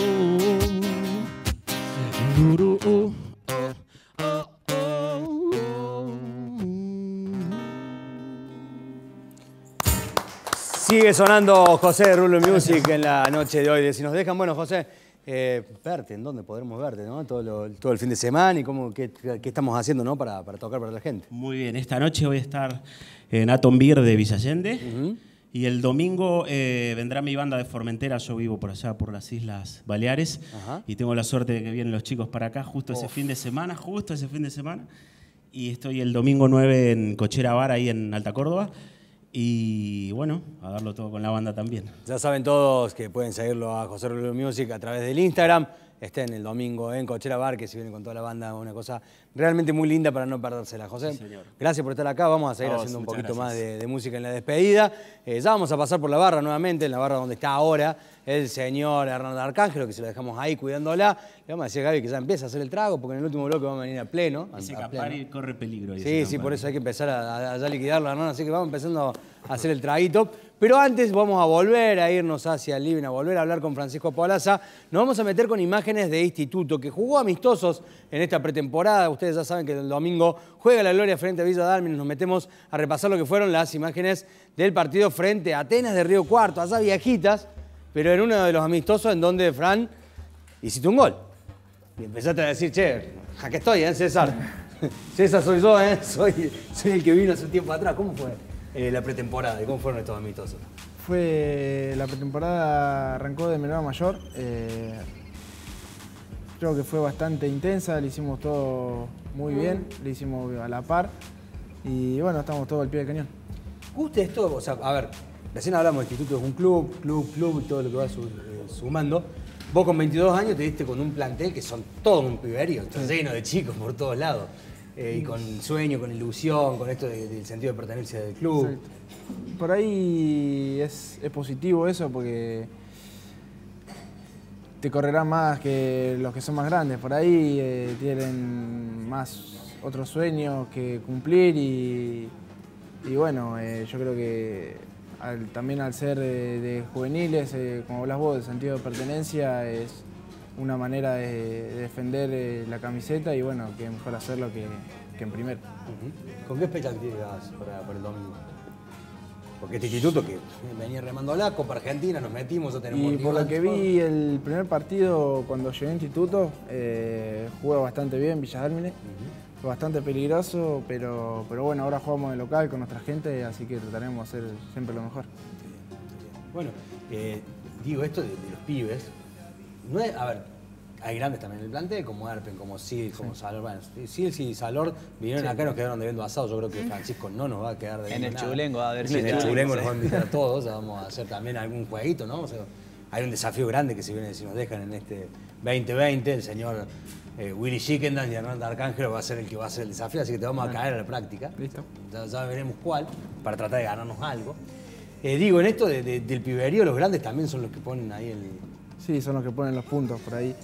Duro, oh, oh, oh, oh. Sigue sonando José Rulo Music en la noche de hoy. Si nos dejan, bueno, José, Eh, verte, ¿en dónde podremos verte? ¿No? Todo, lo, todo el fin de semana y cómo, qué, qué estamos haciendo, ¿no? para, para tocar para la gente. Muy bien, esta noche voy a estar en Atom Beer de Villa Allende. Uh-huh. Y el domingo eh, vendrá mi banda de Formentera. Yo vivo por allá, por las Islas Baleares. Uh-huh. Y tengo la suerte de que vienen los chicos para acá justo ese Uf. fin de semana, justo ese fin de semana. Y estoy el domingo nueve en Cochera Bar, ahí en Alta Córdoba. Y bueno, a darlo todo con la banda también. Ya saben todos que pueden seguirlo a José Rulo Music a través del Instagram, estén el domingo en Cochera Bar, que se viene con toda la banda, una cosa realmente muy linda para no perdérsela. José, sí, gracias por estar acá. Vamos a seguir oh, haciendo un poquito gracias. más de, de música en la despedida. Eh, ya vamos a pasar por la barra nuevamente, en la barra donde está ahora el señor Hernando Arcángelo, que se lo dejamos ahí cuidándola. Le vamos a decir a Gaby que ya empieza a hacer el trago, porque en el último bloque vamos a venir a pleno. Ese a Campari corre peligro. Sí, sí, por eso hay que empezar a, a, a liquidarlo, Hernando. Así que vamos empezando a hacer el traguito. Pero antes vamos a volver a irnos hacia el living, a volver a hablar con Francisco Polaza. Nos vamos a meter con imágenes de Instituto, que jugó amistosos en esta pretemporada. Ustedes ya saben que el domingo juega la Gloria frente a Villa Dálmine. Nos metemos a repasar lo que fueron las imágenes del partido frente a Atenas de Río Cuarto. Allá viejitas, pero en uno de los amistosos en donde, Fran, hiciste un gol. Y empezaste a decir, che, aquí estoy, ¿eh, César? César soy yo, ¿eh? Soy, soy el que vino hace un tiempo atrás. ¿Cómo fue eh, la pretemporada y cómo fueron estos amistosos? Fue, la pretemporada arrancó de menor a mayor. Eh, creo que fue bastante intensa, le hicimos todo muy bien, le hicimos a la par. Y bueno, estamos todos al pie del cañón. ¿Gusta esto? O sea, a ver, recién hablamos de Instituto, es un club, club, club y todo lo que va su, eh, sumando. Vos con veintidós años te diste con un plantel que son todo un piberío, está lleno de chicos por todos lados. Eh, y con sueño, con ilusión, con esto de, del sentido de pertenencia del club. Sí. Por ahí es, es positivo eso porque te correrán más que los que son más grandes. Por ahí eh, tienen más otros sueños que cumplir y, y bueno, eh, yo creo que al, también al ser eh, de juveniles, eh, como hablas vos, el sentido de pertenencia es una manera de, de defender eh, la camiseta y bueno, que mejor hacerlo que, que en primero. Uh-huh. ¿Con qué expectativas para, para el domingo? Porque este instituto que venía remando la Copa Argentina, nos metimos, ya tenemos... Y por lo que vi el primer partido cuando llegué a instituto, eh, jugué bastante bien Villa Dálmine. Uh-huh. Fue bastante peligroso, pero, pero bueno, ahora jugamos de local con nuestra gente, así que trataremos de hacer siempre lo mejor. Bueno, eh, digo esto de, de los pibes. No es, a ver, hay grandes también en el plantel, como Erpen, como Sil, como sí. Salor. Bueno, Sil y Salor vinieron sí. acá y nos quedaron debiendo asado. Yo creo que Francisco no nos va a quedar debiendo En el nada. Chulengo, a ver si... En el Chulengo nos van a invitar a todos, vamos a hacer también algún jueguito, ¿no? O sea, hay un desafío grande que se viene, si nos dejan en este veinte veinte, el señor eh, Willy Chickendale y Hernando Arcángelo va a ser el que va a hacer el desafío, así que te vamos a caer a la práctica. Listo. Ya, ya veremos cuál, para tratar de ganarnos algo. Eh, digo, en esto de, de, del piberío, los grandes también son los que ponen ahí el... Sí, son los que ponen los puntos por ahí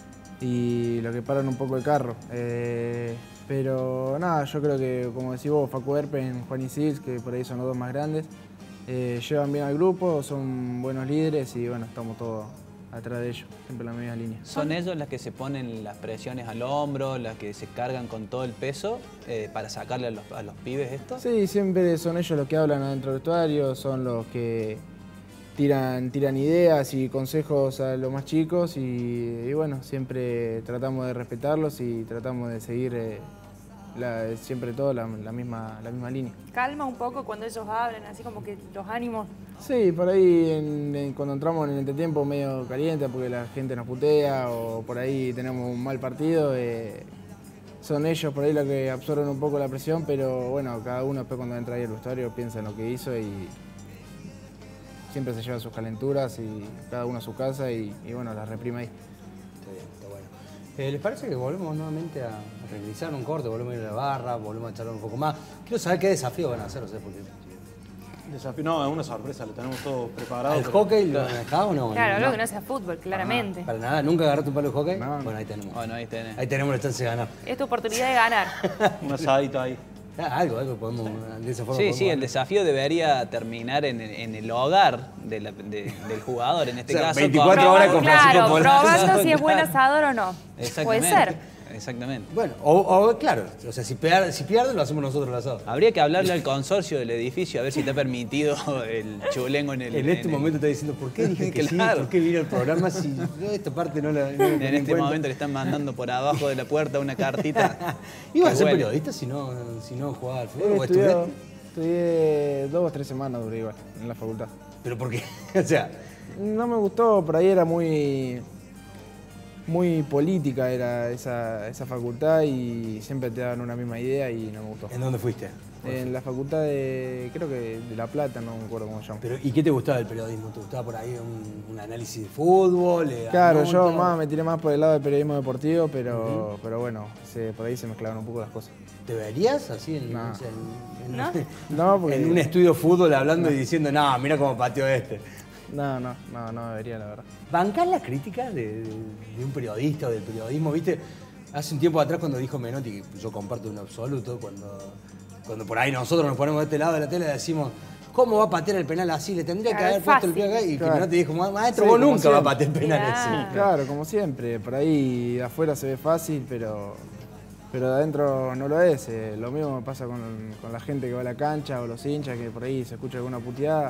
y los que paran un poco el carro. Eh, pero nada, yo creo que, como decís vos, Facu Erpen, Juan y Sils, que por ahí son los dos más grandes, eh, llevan bien al grupo, son buenos líderes y bueno, estamos todos atrás de ellos, siempre en la misma línea. ¿Son ellos las que se ponen las presiones al hombro, las que se cargan con todo el peso eh, para sacarle a los, a los pibes esto? Sí, siempre son ellos los que hablan adentro del vestuario, son los que... Tiran, tiran ideas y consejos a los más chicos y, y bueno, siempre tratamos de respetarlos y tratamos de seguir eh, la, siempre todo la, la, misma, la misma línea. ¿Calma un poco cuando ellos hablan, así como que los ánimos? Sí, por ahí en, en, cuando entramos en el entretiempo medio caliente porque la gente nos putea o por ahí tenemos un mal partido, eh, son ellos por ahí los que absorben un poco la presión, pero bueno, cada uno después cuando entra ahí al vestuario piensa en lo que hizo y siempre se lleva sus calenturas y cada uno a su casa y, y bueno, las reprime ahí. Está bien, está bueno. Eh, ¿Les parece que volvemos nuevamente a, a realizar un corte? Volvemos a ir a la barra, volvemos a charlar un poco más. Quiero saber qué desafío van a hacer, o sea, porque... Desafío, no, es una sorpresa, lo tenemos todo preparado. ¿El pero... hockey lo han dejado o no? Claro, no. algo que no sea fútbol, claramente. Ah, para nada, ¿nunca agarraste un palo de hockey? No. Bueno, ahí tenemos. Bueno, ahí tenés. Ahí tenemos la chance de ganar. Es tu oportunidad de ganar. Un asadito ahí. Ah, algo, algo podemos, de esa forma Sí, podemos sí, ganar. El desafío debería terminar en, en el hogar de la, de, del jugador, en este o sea, caso. veinticuatro horas con Francisco Claro, Polaza. probando si es buen asador o no. Puede ser. Exactamente. Bueno, o, o claro, o sea, si pierde, si pierde lo hacemos nosotros el asado. Habría que hablarle al consorcio del edificio a ver si está permitido el chulengo en el... En este en momento el... está diciendo, ¿por qué dije que claro. sí? ¿Por qué vine al programa si yo esta parte no la... No en este cuenta? Momento le están mandando por abajo de la puerta una cartita. ¿Ibas a ser bueno. periodista si no, si no jugaba al fútbol? ¿O estudiaste? Estudié dos o tres semanas duré igual, en la facultad. ¿Pero por qué? O sea... No me gustó, por ahí era muy... Muy política era esa, esa facultad y siempre te daban una misma idea y no me gustó. ¿En dónde fuiste? En la facultad de, creo que de La Plata, no me acuerdo cómo se llama. Pero, ¿y qué te gustaba del periodismo? ¿Te gustaba por ahí un, un análisis de fútbol? Eh, Claro, anotas? yo más me tiré más por el lado del periodismo deportivo, pero, Ujú. pero bueno, se, por ahí se mezclaron un poco las cosas. ¿Te verías así en, No. no sé, en, en- ¿No? No, porque- en un estudio de fútbol hablando y diciendo, no, mira cómo pateó este? No, no, no, no debería, la verdad. ¿Bancás las críticas de, de- de un periodista o del periodismo? ¿Viste? Hace un tiempo atrás cuando dijo Menotti, que yo comparto en absoluto, cuando, cuando por ahí nosotros nos ponemos de este lado de la tele y decimos, ¿cómo va a patear el penal así? Le tendría que Claro, haber es puesto el fácil. pie acá. Y que Claro. Menotti dijo, maestro, Sí, vos como nunca vas a siempre. patear el penal ese. Claro, como siempre. Por ahí de afuera se ve fácil, pero, pero de adentro no lo es. Eh, lo mismo pasa con, con la gente que va a la cancha o los hinchas, que por ahí se escucha alguna puteada.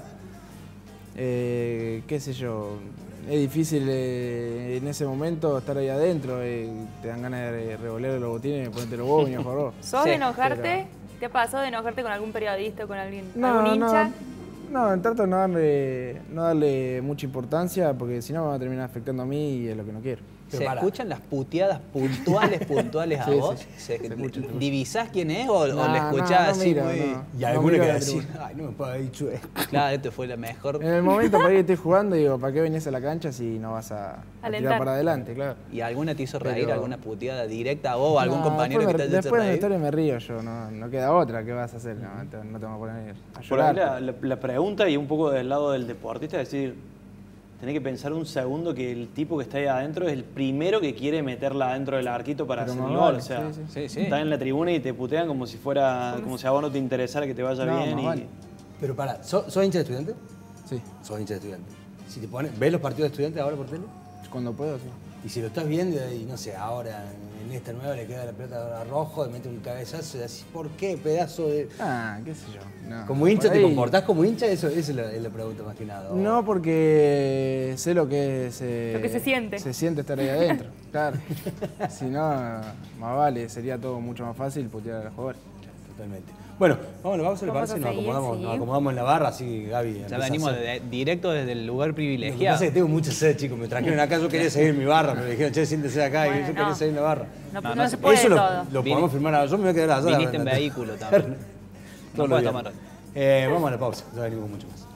Eh, qué sé yo, es difícil eh, en ese momento estar ahí adentro. Eh, te dan ganas de revolear los botines y ponerte los huevos y a favor. ¿Sos de enojarte? ¿Te pasó de enojarte con algún periodista o con alguien, No, algún hincha? No, no, trato de no darle, no darle mucha importancia porque si no me va a terminar afectando a mí y es lo que no quiero. ¿Se escuchan las puteadas puntuales, puntuales a Sí, sí, vos? sí. ¿Se- Se escucha, se ¿Divisás quién es o, o No, le no, escuchás no así miro, muy...? no. Y No alguno miro que la decir, tribuna. ay, no me puedo haber dicho esto. Claro, este fue la mejor. En el momento por ahí estoy jugando y digo, ¿para qué venís a la cancha si no vas a, a Alentar. tirar para adelante? Claro. ¿Y alguna te hizo reír, Pero- alguna puteada directa a vos o algún No, compañero que después te me- haya hecho Después de la reír? historia me río yo, no, no queda otra. ¿Qué vas a hacer? No, te- no te vas a poner a Por ahí llorar. la, la- la pregunta y un poco del lado del deportista es decir, tenés que pensar un segundo que el tipo que está ahí adentro es el primero que quiere meterla adentro del arquito para Pero hacer más el gol. vale, O sea, sí, sí. Sí, sí. están en la tribuna y te putean como si fuera, como si a vos no te interesara que te vaya No, bien. más Y, vale. Pero pará, ¿sos, sos hincha de Estudiantes? Sí. Sos hincha de Estudiantes. Si te pones, ¿ves los partidos de Estudiantes ahora por tele? Cuando puedo, sí. Y si lo estás viendo y no sé, ahora en esta nueva le queda la pelota a Rojo, le mete un cabezazo y decís, ¿por qué, pedazo de...? Ah, qué sé yo. No, ¿Como hincha por te ahí- comportás como hincha? Eso, eso es la, es la pregunta más que nada. No, porque sé lo que es... eh, Lo que se siente. Se siente estar ahí adentro, claro. Si no, más vale, sería todo mucho más fácil putear a los jugadores. Totalmente. Bueno, vamos a la pausa, ¿le Vamos parece? a Nos seguir, acomodamos, sí. nos acomodamos en la barra, así Gaby Ya empieza a venimos hacer- de- directo desde el lugar Lo que privilegiado. pasa es que tengo mucha sed, chicos. Me trajeron acá, yo quería seguir en mi barra, pero me dijeron, che, siéntese acá, y Bueno, yo quería no. seguir en la barra. No, No, no no se se puede Eso lo, todo. lo Vine- podemos firmar ahora. Yo me voy a quedar allá. Viniste en vehículo también. Todo No lo puedes bien. tomar. Eh, vamos a la pausa, ya venimos mucho más.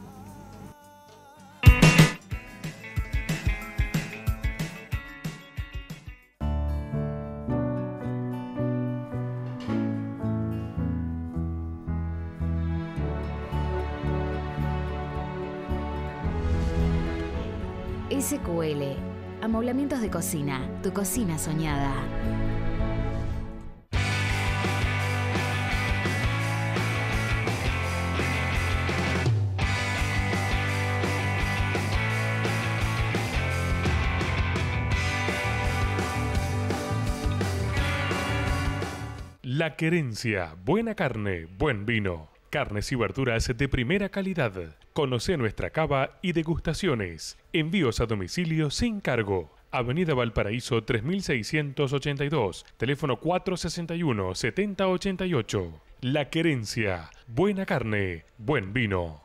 S Q L, amoblamientos de cocina, tu cocina soñada. La Querencia, buena carne, buen vino. Carnes y verduras de primera calidad. Conoce nuestra cava y degustaciones. Envíos a domicilio sin cargo. Avenida Valparaíso tres mil seiscientos ochenta y dos. Teléfono cuatro sesenta y uno, setenta ochenta y ocho. La Querencia, buena carne, buen vino.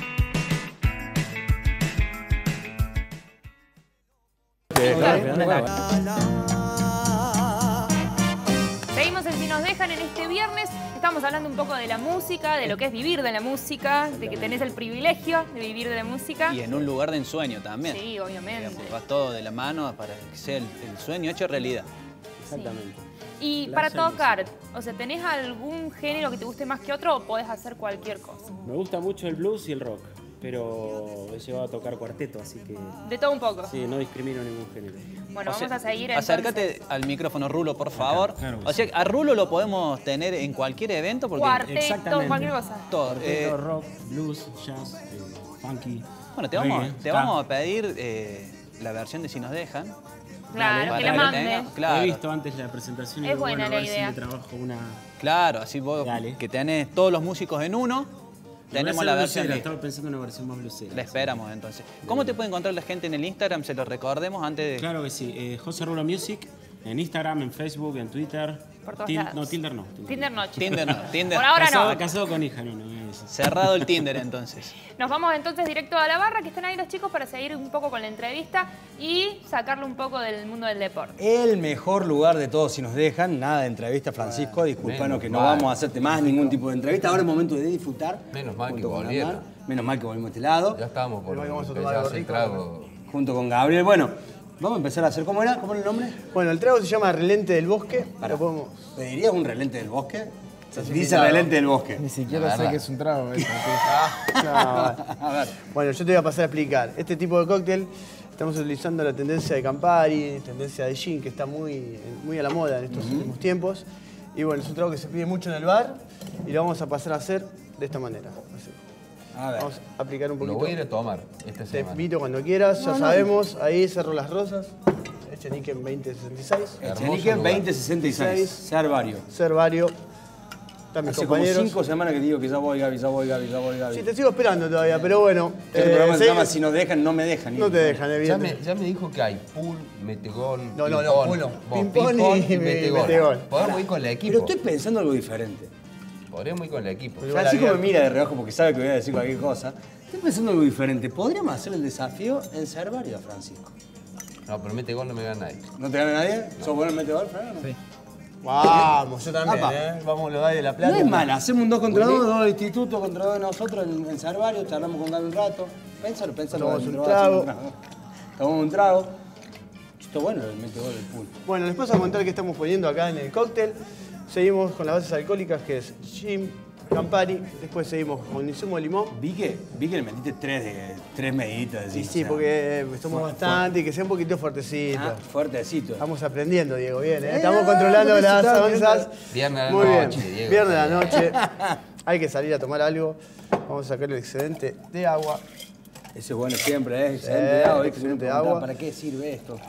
Seguimos en Si Nos Dejan en este viernes. Estamos hablando un poco de la música, de lo que es vivir de la música, de que tenés el privilegio de vivir de la música. Y en un lugar de ensueño también. Sí, obviamente. Digamos, vas todo de la mano para que sea el, el sueño hecho realidad. Exactamente. Y La para salsa. tocar, o sea, ¿tenés algún género que te guste más que otro o podés hacer cualquier cosa? Me gusta mucho el blues y el rock, pero he llegado a tocar cuarteto, así que De todo un poco. sí, no discrimino ningún género. Bueno, O sea, vamos a seguir entonces. Acércate al micrófono, Rulo, por favor. claro que O sea, a Rulo lo podemos tener en cualquier evento porque... Cuarteto, Exactamente. cualquier cosa. todo, Cuarteto, eh, rock, blues, jazz, eh, funky. bueno, te vamos, reggae, te ska. vamos a pedir eh, la versión de Si Nos Dejan. Claro, Para que la que mande. tenga- claro. He visto antes la presentación y Es digo, buena bueno, a la ver idea. si le trabajo una... Claro, así vos Dale. que tenés todos los músicos en uno, tenemos la versión blusera, de... estaba pensando en una versión más blusera. La esperamos entonces. ¿Cómo te puede encontrar la gente en el Instagram? Se lo recordemos antes de... Claro que sí. Eh, José Rulo Music, en Instagram, en Facebook, en Twitter. Por todos Til- lados. No, Tinder no. Tinder noche. Tinder no, Tinder. Por ahora casado, no. Casado con hija, no, no. eh, dice. Cerrado el Tinder entonces. Nos vamos entonces directo a la barra, que están ahí los chicos para seguir un poco con la entrevista y sacarle un poco del mundo del deporte. El mejor lugar de todos, si nos dejan. Nada de entrevista, Francisco. Disculpanos que no mal. vamos a hacerte más ningún tipo de entrevista. Ahora es momento de disfrutar. Menos mal que junto con volvieron. Amar. Menos mal que volvimos a este lado. Ya estábamos por Vamos a empezar tomar a algo hacer rico. trago. Junto con Gabriel. Bueno, vamos a empezar a hacer. ¿Cómo era? ¿Cómo era el nombre? Bueno, el trago se llama Relente del Bosque. Para, Lo podemos... ¿Pedirías un relente del bosque? Dice Clasificado. relente del bosque. Ni siquiera sé que es un trago eso. No, a ver. Bueno, yo te voy a pasar a explicar. Este tipo de cóctel estamos utilizando la tendencia de Campari, tendencia de gin, que está muy, muy a la moda en estos Uh-huh. últimos tiempos. Y bueno, es un trago que se pide mucho en el bar y lo vamos a pasar a hacer de esta manera. Así. A ver. Vamos a aplicar un poquito. Lo voy a ir a tomar esta Te semana. invito cuando quieras, ya No, no. sabemos. Ahí Cerro Las Rosas, Echenique veinte sesenta y seis. Echenique veinte sesenta y seis. Servario. Servario. Están mis Hace como compañeros. cinco semanas que digo que ya voy, Gaby, ya voy, Gaby, ya voy, Gaby. Sí, te sigo esperando todavía, pero bueno. Este eh, programa se sé- llama Si nos dejan, no me dejan. No te dejan, Ya evidentemente. me, ya me dijo que hay pool, metegol, No, no, no, ping-pong. pool no. Vos, Ping-pong ping-pong y metegol. metegol. Podemos ir con el equipo. Pero estoy pensando algo diferente. Podríamos ir con el equipo. Francisco me mira de reojo porque sabe que voy a decir cualquier cosa. Estoy pensando algo diferente. ¿Podríamos hacer el desafío en Servario, Francisco? No, pero metegol no me gana nadie. ¿No te gana nadie? ¿Sos bueno en metegol, Fran? Sí. Vamos, yo también, Apa. ¿eh? Vamos los de la plata. No es mala, hacemos un dos contra dos, dos del instituto contra dos de nosotros en, en Servario, charlamos con Gaby un rato. Pénsalo, pénsalo. Tomamos Gaby, un hacemos trago. Tomamos un trago. Esto bueno el metegol del pool. Bueno, les paso a contar qué estamos poniendo acá en el cóctel. Seguimos con las bases alcohólicas, que es gin, Campari. Después seguimos con insumo de limón. Vi que, vi que le metiste tres, de, tres mediditas de Sí, gin, sí, o sea, porque somos fuerte. bastante y que sea un poquito fuertecito. Ah, fuertecito. Estamos aprendiendo, Diego, bien, ¿eh? Eh, Estamos no, controlando por eso las está onzas. Viernes a la Muy noche, bien. Diego. Viernes a la noche. Hay que salir a tomar algo. Vamos a sacar el excedente de agua. Ese es bueno siempre, ¿eh? Sí, Excelente de agua. ¿viste? excelente Uno de pregunta, agua. ¿Para qué sirve esto?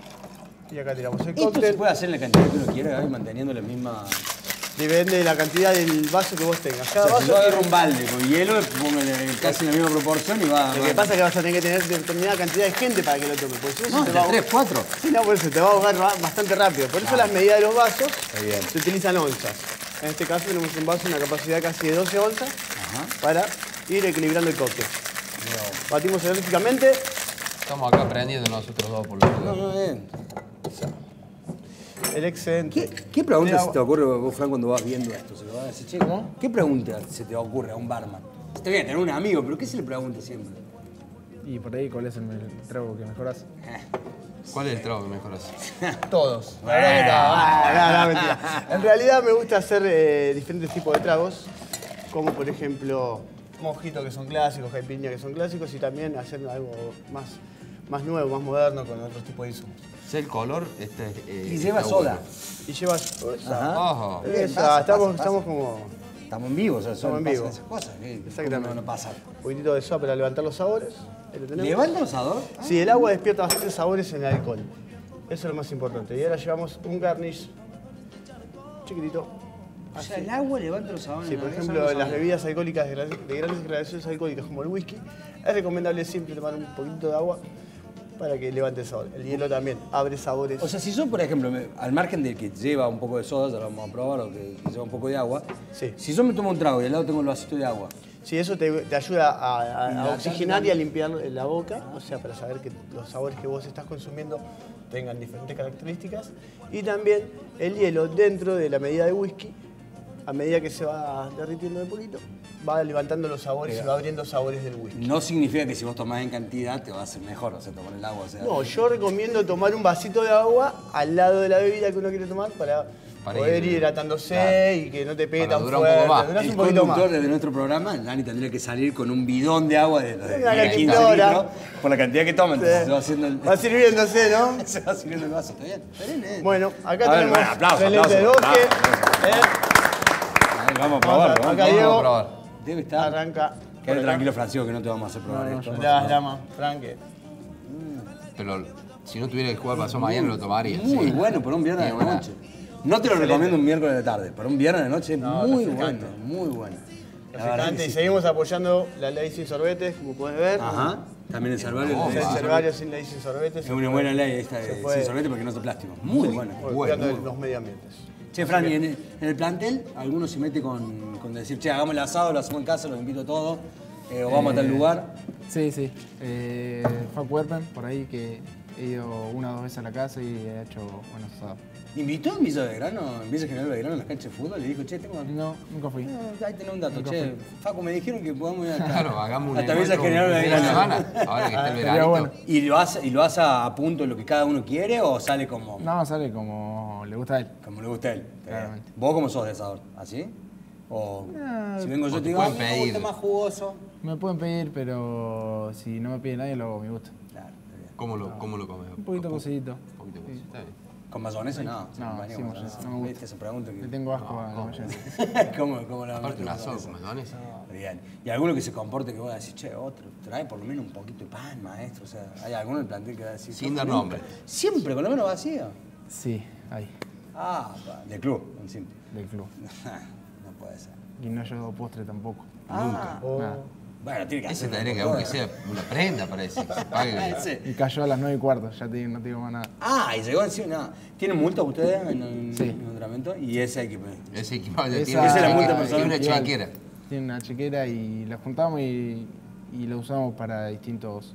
Y acá tiramos el Esto se cóctel. puede hacer en la cantidad que uno quiera, Gaby, manteniendo la misma... Depende de la cantidad del vaso que vos tengas. O Cada sea, si vaso yo agarro tiene- un balde con hielo, pongo el- casi en la misma proporción y va... Lo va- que pasa es que vas a tener que tener determinada cantidad de gente para que lo tome. Porque si no, No, se te de va a tres, cuatro. Sí, no, por eso te va a ahogar ra- bastante rápido. Por eso Claro. las medidas de los vasos Está bien. se utilizan onzas. En este caso tenemos un vaso, una capacidad casi de doce onzas Ajá. para ir equilibrando el cóctel. Batimos enérgicamente. Estamos acá aprendiendo nosotros dos por lo No, menos. no, bien. El excedente. ¿Qué, qué pregunta de se agua. te ocurre vos, Fran, cuando vas viendo esto? ¿Se lo vas a decir, che, ¿qué pregunta se te ocurre a un barman? Está bien, tener un amigo, pero ¿qué se le pregunta siempre? Y por ahí, ¿cuál es el trago que mejor hace? ¿Cuál es el trago que mejor hace? Todos. La verdad que no, no, no, mentira. En realidad me gusta hacer eh, diferentes tipos de tragos, como por ejemplo mojitos que son clásicos, caipirinha que son clásicos, y también hacer algo más, más nuevo, más moderno con otros tipos de insumos. Sé el color, este es. eh, Y lleva está soda. bueno. Y llevas... Ajá. Ojo. Esa, Bien, pasa, estamos, pasa, estamos pasa. como Estamos en vivo, o sea, Estamos en pasan vivo. esas cosas. ¿qué? Exactamente. ¿Cómo no pasa? un poquitito de soda para levantar los sabores. Ahí lo tenemos. ¿Levanta los sabores? Sí, el agua despierta bastantes sabores en el alcohol. Eso es lo más importante. Y ahora llevamos un garnish chiquitito. O sea, el agua levanta los sabores. Sí, por ejemplo, en las bebidas alcohólicas de, gra- de grandes gradaciones alcohólicas como el whisky, es recomendable siempre tomar un poquito de agua para que levante el sabor. El hielo también abre sabores. O sea, si yo, por ejemplo, me- al margen del que lleva un poco de soda, ya lo vamos a probar, o que, que lleva un poco de agua, Sí. si yo me tomo un trago y al lado tengo el vasito de agua, Sí, eso te, te ayuda a, a- a Hidratar oxigenar y también. a limpiar la boca, o sea, para saber que los sabores que vos estás consumiendo tengan diferentes características. Y también el hielo dentro de la medida de whisky, a medida que se va derritiendo de poquito, va levantando los sabores y va abriendo sabores del whisky. no significa que si vos tomás en cantidad te va a hacer mejor, o sea, tomar el agua. O sea, No, yo recomiendo tomar un vasito de agua al lado de la bebida que uno quiere tomar para, Para poder ir- ir hidratándose claro. y que no te pegue Para tan durar un poco fuerte. más. Durás el un poquito conductor más. de nuestro programa, Dani, tendría que salir con un bidón de agua de, de, Una de quince caquindora. litros, por la cantidad que toma, entonces Sí. se va haciendo el... Va sirviéndose, ¿no? se va sirviendo el vaso, ¿está bien? Está bien, ¿eh? Bueno, acá A ver, tenemos bueno, aplauso, Relente del aplauso. Bosque. Aplauso. ¿eh? A ver, vamos a Vamos probarlo. a- vamos, acá vamos Diego. a probar. Debe estar. Arranca. Quédate tranquilo, Francisco, que no te vamos a hacer probar esto. Ya, llama, Franque. Pero si no tuviera que jugar pasó mañana lo tomaría. Muy sí. bueno para un viernes de Tiene la buena- noche. No te lo recomiendo un miércoles de la tarde, para un viernes de noche es No, muy refrescante. bueno, muy bueno. La verdad Refrescante, que y sí. seguimos apoyando la ley sin sorbetes, como puedes ver. Ajá, también el Cervario. El el de- Cervario sin ley sin sorbetes. Es una buena ley esta se de puede- sin sorbete porque no es de plástico. Muy buena. Cuidando de los medio ambientes. Che, Fran, ¿y en el, en el plantel alguno se mete con, con decir, che, hagamos el asado, lo hacemos en casa, los invito a todos, eh, o vamos a tal lugar? Sí, sí. Eh, Facu Erpen, por ahí, que he ido una o dos veces a la casa y he hecho buenos asados. ¿Invitó en Villa Belgrano, en Villa General Belgrano, en las canchas de fútbol? Le dijo, che, tengo... No, nunca fui. No, ahí tenés un dato, Nunca che. fui. Facu, me dijeron que podamos ir hasta, Claro, hagamos un hasta Villa encuentro General un fin de Belgrano. semana, ahora que está el Sería veranito. bueno. ¿Y lo hace, y lo hace a punto de lo que cada uno quiere o sale como, No, sale como le gusta a él. como le gusta a él? Claramente. ¿Vos cómo sos de asador? ¿Así? O Ah, si vengo yo o te te digo, a pueden mí me gusta pedir. más jugoso. Me pueden pedir, pero si no me pide nadie, lo hago a mi gusto. Claro, está bien. ¿Cómo lo, cómo lo comes? Un poquito cocidito. Un poquito Sí. está bien. ¿Con mayonesa? No. No, con sí, mayonesa, no me gusta. ¿Viste esa pregunta? Que... Le tengo asco a la mayonesa. ¿Cómo, cómo la Aparte un metes asado con con mayonesa. Bien. ¿Y alguno que se comporte que vos decís, che, otro, trae por lo menos un poquito de pan, maestro? O sea, ¿hay alguno en el plantel que va a decir? Sin "No, dar nunca"? nombre. Siempre, con lo menos vacío. Sí, ahí, Ah, pa, del club, en simple. del club. No puede ser. Y no llevo postre tampoco. Ah, Nada. bueno, tiene que Ese hacer. tendría que aunque sea una prenda para decir que se pague. Ese. Y cayó a las nueve y cuarto, ya te digo, no te digo más nada. Ah, y llegó encima, nada. ¿Tienen multa ustedes en el Sí. en el entrenamiento? Y ese hay que pedir. Ese equipamiento Esa- tiene, esa es la multa tiene personal. una Igual. chequera. Tiene una chequera y la juntamos y, y la usamos para distintos...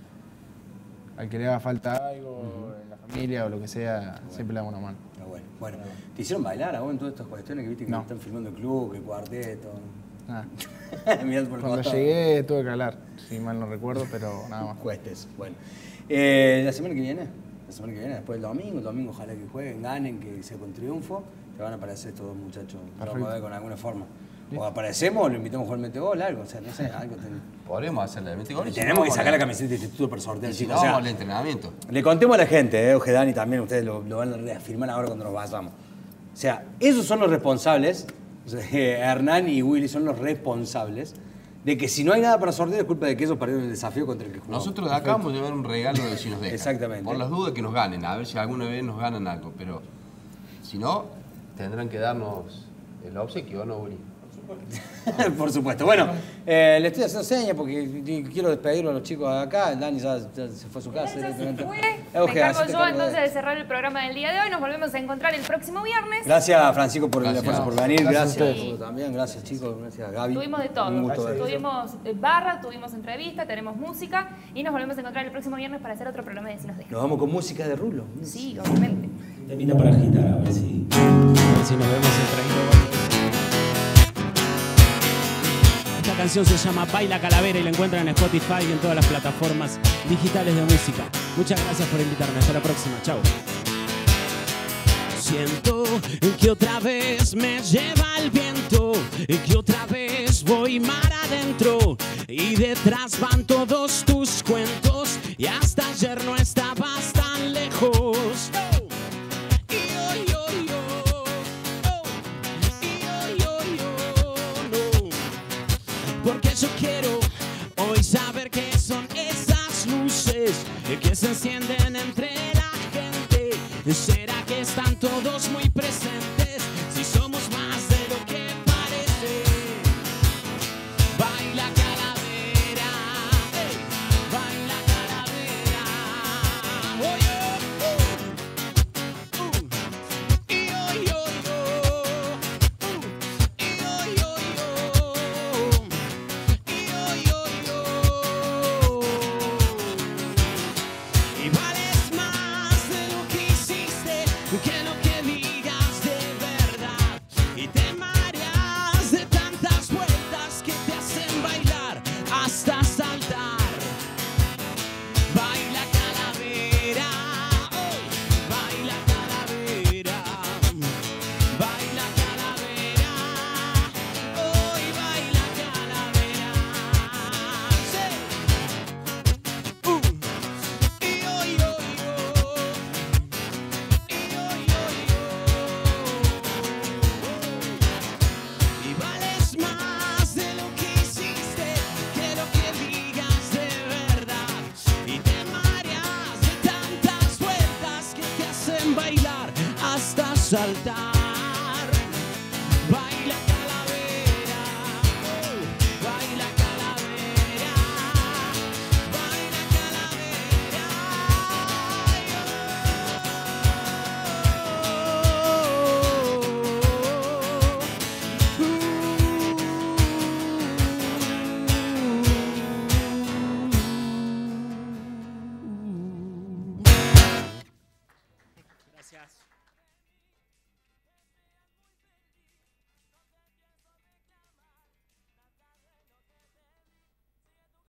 Al que le haga falta algo, en la familia o lo que sea, siempre le damos una mano. Está bueno. Bueno, ¿te hicieron bailar a vos en todas estas cuestiones que viste que No. están filmando el club, que el cuarteto? Nada. Mirá por el Cuando costado. llegué tuve que hablar, si mal no recuerdo, pero nada más. Cuestes, bueno. Eh, la semana que viene, la semana que viene, después del domingo, el domingo ojalá que jueguen, ganen, que sea con triunfo, te van a aparecer estos dos muchachos. Lo vamos a ver con alguna forma. O aparecemos o lo invitamos a jugar el metegol, algo, o sea, no sé, algo. Ten... Podríamos hacerle el metegol. y si Tenemos no, que sacar vamos la camiseta del instituto para sortear, al- Si chicos. no, o sea, vamos al entrenamiento. le contemos a la gente, eh, Ojedani también, ustedes lo, lo van a reafirmar ahora cuando nos vayamos. O sea, esos son los responsables, o sea, Hernán y Willy son los responsables de que si no hay nada para sortear es culpa de que ellos perdieron el desafío contra el que jugamos. Nosotros de acá vamos a llevar un regalo de si nos dejan. Exactamente. Por las dudas que nos ganen, a ver si alguna vez nos ganan algo. Pero si no, tendrán que darnos el obsequio, ¿no, Willy? Por supuesto. Bueno, eh, le estoy haciendo señas porque quiero despedirlo a los chicos de acá. El Dani ya, ya se fue a su casa. directamente. Fue, Euge, me encargo hacete yo cargo de- entonces de cerrar el programa del día de hoy. Nos volvemos a encontrar el próximo viernes. Gracias, Francisco, por el Gracias. esfuerzo por venir. Gracias a Gracias, ustedes. por también. Gracias, chicos. Gracias, Gaby. Tuvimos de todo. Un gusto verte. Tuvimos eh, barra, tuvimos entrevista, tenemos música y nos volvemos a encontrar el próximo viernes para hacer otro programa de Si nos dejan. Nos vamos con música de Rulo. Sí, obviamente. Termina para agitar, a ver si, a ver si nos vemos el treinta. Esta canción se llama Baila Calavera y la encuentran en Spotify y en todas las plataformas digitales de música. Muchas gracias por invitarme. Hasta la próxima. Chao. Siento que otra vez me lleva el viento, que otra vez voy mar adentro y detrás van todos tus cuentos y hasta ayer no estabas tan lejos. Y hoy, hoy, oh, oh, y hoy, hoy, oh, no. Porque yo quiero hoy saber qué son esas luces que se encienden entre la gente. ¿Será que están todos muy presentes? Si somos más de lo que parece. Baila calavera, ey, baila calavera. Oh, oh, uh, uh, y hoy, hoy, oh, uh, y hoy, hoy, oh, y hoy, hoy, oh. Y vales más de lo que hiciste, que lo que digas de verdad. Y te mareas de tantas vueltas que te hacen bailar hasta saltar. Baila calavera, hoy, baila calavera. Baila calavera, hoy baila calavera. Sí. Uh. Y hoy, hoy, oh. Y hoy, hoy, oh. Y vales más de lo que hiciste, que lo que digas de verdad. Y te mareas de tantas vueltas que te hacen bailar hasta saltar. Baila calavera, oh, baila calavera, baila calavera. Ay, oh, oh, oh. Gracias.